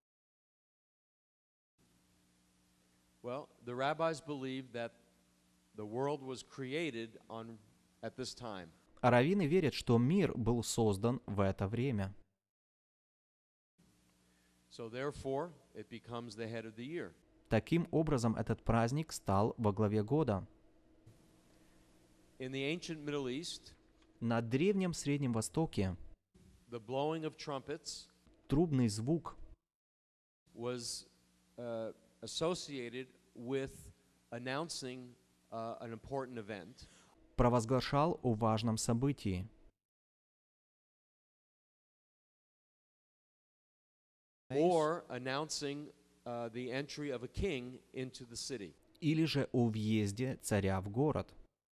Well, the rabbis believed that the world was created on at this time. А раввины верят, что мир был создан в это время. So therefore, it becomes the head of the year. Таким образом, этот праздник стал во главе года. In the ancient Middle East, На Древнем Среднем Востоке the blowing of trumpets трубный звук was uh, associated with announcing uh, an important event, провозглашал о важном событии or announcing uh, the entry of a king into the city. или же о въезде царя в город.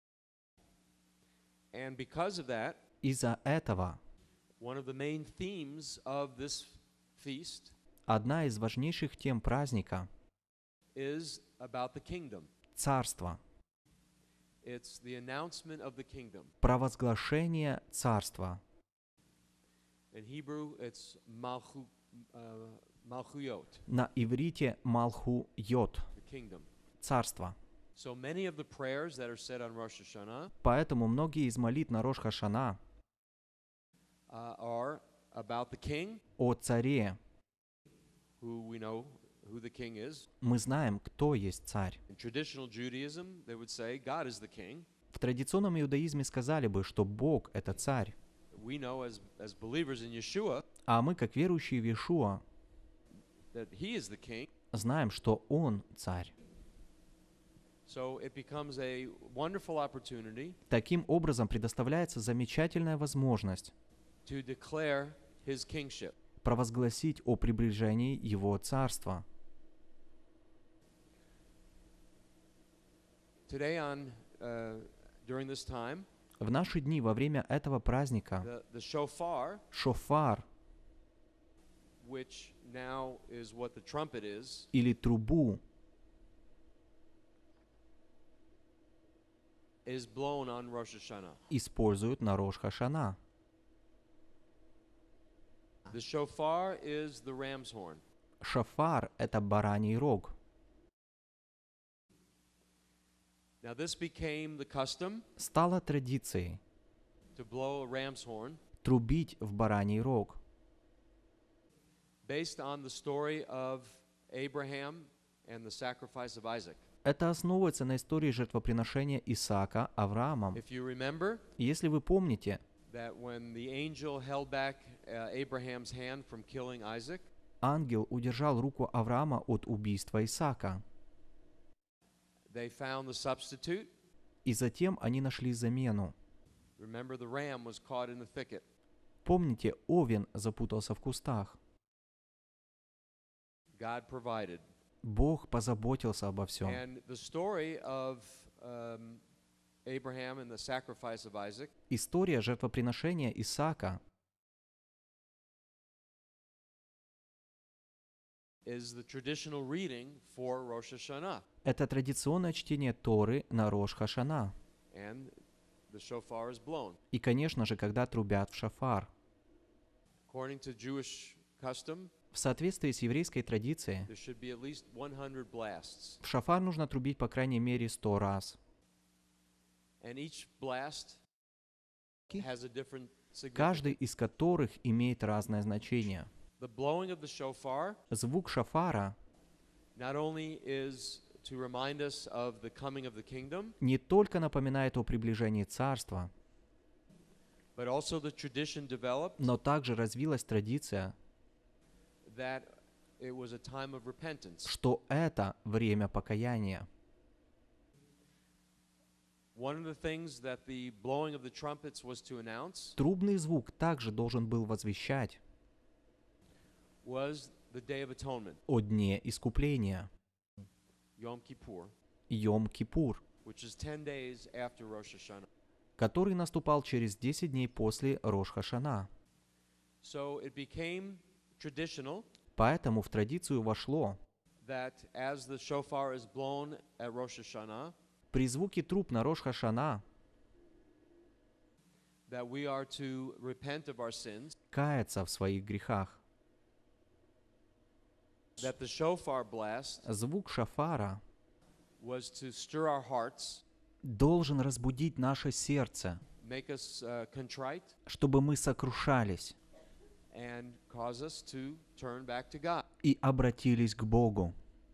And because of that, Из-за этого one of the main themes of this feast одна из важнейших тем праздника is about the kingdom. — царство, It's the announcement of the kingdom. провозглашение царства. In Hebrew, it's malchu, uh, malchuyot, На иврите Малху-Йот the kingdom. — царство. So many of the prayers that are said on Rosh Hashanah Поэтому многие из молитв на Рош Хашана uh, are about the king, о царе. who we know who the king is. Мы знаем, кто есть царь. In traditional Judaism, they would say God is the king. В традиционном иудаизме сказали бы, что Бог — это царь. We know as, as believers in Yeshua А мы, как верующие в Иешуа, that he is the king. знаем, что Он царь. So it becomes a wonderful opportunity Таким образом предоставляется замечательная возможность to declare his kingship. провозгласить о приближении Его царства. Today on, uh, during this time, В наши дни, во время этого праздника, the, the shofar, шофар which now is what the trumpet is, или трубу is blown on Rosh Hashanah. используют на Рош Хашана. The shofar is the ram's horn. Шофар — это бараний рог. Now this became the custom Стало традицией to blow a ram's horn трубить в бараний рог, based on the story of Abraham and the sacrifice of Isaac. Это основывается на истории жертвоприношения Исаака Авраамом. If you remember Если вы помните, that when the angel held back uh, Abraham's hand from killing Isaac, ангел удержал руку Авраама от убийства Исаака. They found the substitute. И затем они нашли замену. Remember, the ram was caught in the thicket. Помните, овен запутался в кустах. God provided. Бог позаботился обо всем. And the story of um, Abraham and the sacrifice of Isaac История жертвоприношения Исаака is the traditional reading for Rosh Hashanah. — это традиционное чтение Торы на Рош Хашана. And the shofar is blown. И, конечно же, когда трубят в шафар. According to Jewish custom, В соответствии с еврейской традицией, there should be at least one hundred blasts. в шафар нужно трубить по крайней мере сто раз. And each blast has a different significance. Каждый из которых имеет разное значение. The blowing of the shofar Звук шафара not only is to remind us of the coming of the kingdom, не только напоминает о приближении царства, but also the tradition developed но также развилась традиция, that it was a time of repentance. что это время покаяния. One of the things that the blowing of the trumpets was to announce Трубный звук также должен был возвещать was the Day of Atonement, о дне искупления, Yom Kippur, Йом-Кипур, which is ten days after Rosh Hashanah. который наступал через десять дней после Рош Хашана. So it became traditional Поэтому в традицию вошло, that as the shofar is blown at Rosh Hashanah, при звуке труб на Рош Хашана that we are to repent of our sins, каяться в своих грехах. that the shofar blast Звук шафара was to stir our hearts, должен разбудить наше сердце, make us uh, contrite, чтобы мы сокрушались and cause us to turn back to God. и обратились к Богу.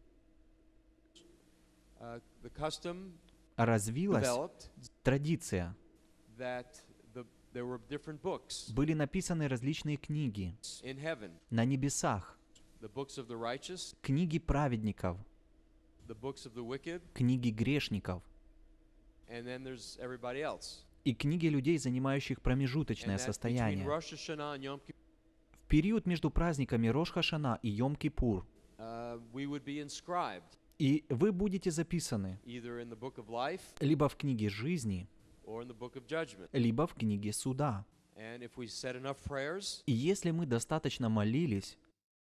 Uh, the custom Развилась developed традиция. that the, there were different books Были написаны различные книги in heaven, на небесах. the books of the righteous, Книги праведников, the books of the wicked, книги грешников and then there's everybody else. и книги людей, занимающих And промежуточное that between состояние. Rosh Hashanah and Yom Kippur, В период между праздниками Рош Хашана и Йом-Кипур uh, we would be inscribed и вы будете записаны either in the book of life либо в книге жизни, or in the book of judgment. либо в книге суда. And if we said enough prayers И если мы достаточно молились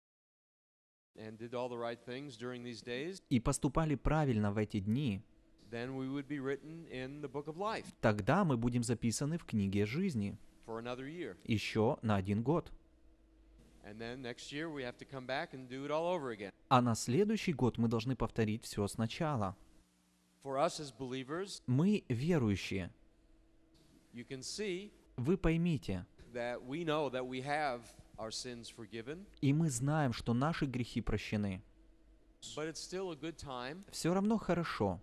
and did all the right things during these days, и поступали правильно в эти дни, then we would be written in the book of life тогда мы будем записаны в книге жизни for another year. еще на один год. And then next year we have to come back and do it all over again. А на следующий год мы должны повторить все сначала. For us as believers, Мы верующие. you can see Вы поймите, that we know that we have our sins forgiven, и мы знаем, что наши грехи прощены. but it's still a good time Все равно хорошо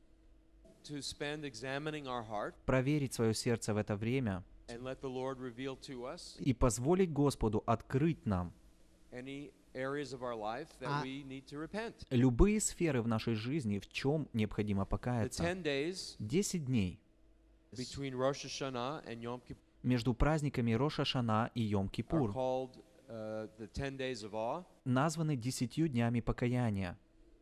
to spend examining our heart проверить свое сердце в это время and let the Lord reveal to us и позволить Господу открыть нам any areas of our life that А- we need to repent. любые сферы в нашей жизни, в чем необходимо The покаяться. ten days Десять дней between Rosh Hashanah and Yom Kippur между праздниками Рош Хашана и are Йом-Кипур called uh, the ten days of awe, названы десятью днями покаяния.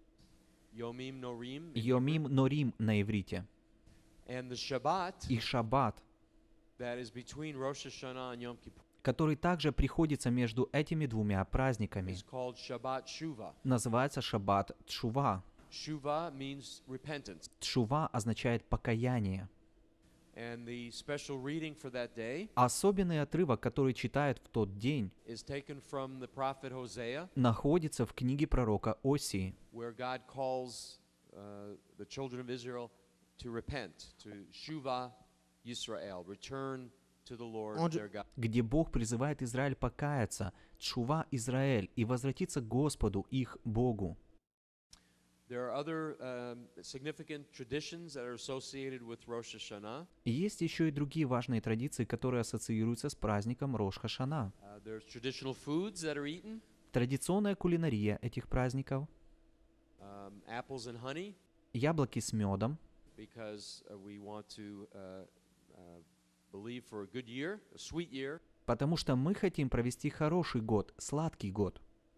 Yomim Norim, Йомим Норим на иврите. and the Shabbat И Шаббат, that is between Rosh Hashanah and Yom Kippur который также приходится между этими двумя праздниками. is called Shabbat Shuvah. Называется Шаббат Тшува. Shuvah means repentance. Тшува означает покаяние. And the special reading for that day Особенный отрывок, который читают в тот день, is taken from the prophet Hosea, находится в книге пророка Осии, where God calls uh, the children of Israel to repent, to Shuvah Yisrael, return to the Lord Он же- their God. где Бог призывает Израиль покаяться, Тшува Израиль, и возвратиться к Господу, их Богу. There are other um, significant traditions that are associated with Rosh Hashanah. И есть еще и другие важные традиции, которые ассоциируются с праздником Рош Хашана. Uh, there's traditional foods that are eaten. Традиционная кулинария этих праздников um, apples and honey, – яблоки с медом, because uh, we want to uh, uh, believe for a good year, a sweet year. потому что мы хотим провести хороший год, сладкий год.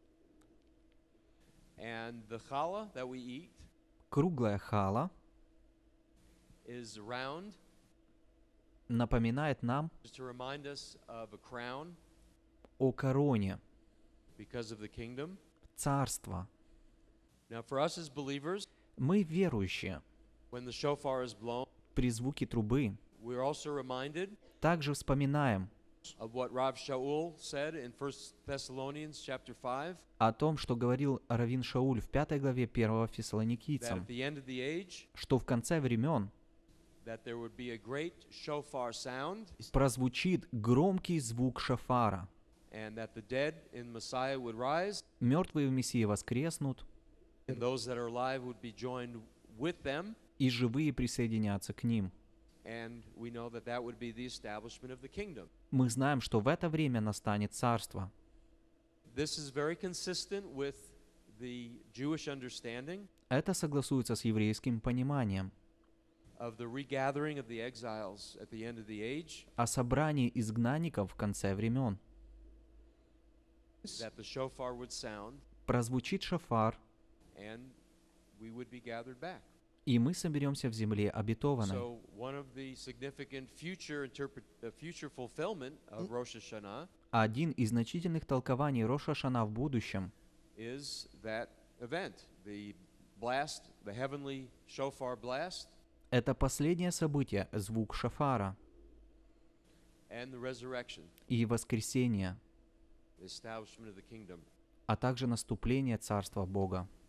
And the challah that we eat Круглая хала is round, напоминает нам just to remind us of a crown о короне, because of the kingdom. царства. Now, for us as believers, Мы верующие. when the shofar is blown, При звуке трубы we're also reminded также вспоминаем of what Rav Shaul said in First Thessalonians chapter five, о том, что говорил раввин Шауль в пятой главе первого that at Фессалоникийцам, the end of the age, что в конце времен that there would be a great shofar sound, прозвучит громкий звук шафара. and that the dead in Messiah would rise, Мертвые в Мессии воскреснут, and those that are alive would be joined with them, и живые присоединятся к ним. and we know that that would be the establishment of the kingdom. Мы знаем, что в это время настанет царство. This is very consistent with the Jewish understanding Это согласуется с еврейским пониманием of the regathering of the exiles at the end of the age, о собрании изгнанников в конце времен. that the shofar would sound, Прозвучит шафар, and we would be gathered back. и мы соберемся в земле обетованной. So one of the significant future interpret, uh, future fulfillment of Rosh Hashanah Один из значительных толкований Рош ха-Шана в будущем is that event, the blast, the heavenly shofar blast, – это последнее событие, звук шафара, and the resurrection, и воскресение, the establishment of the kingdom. а также наступление Царства Бога.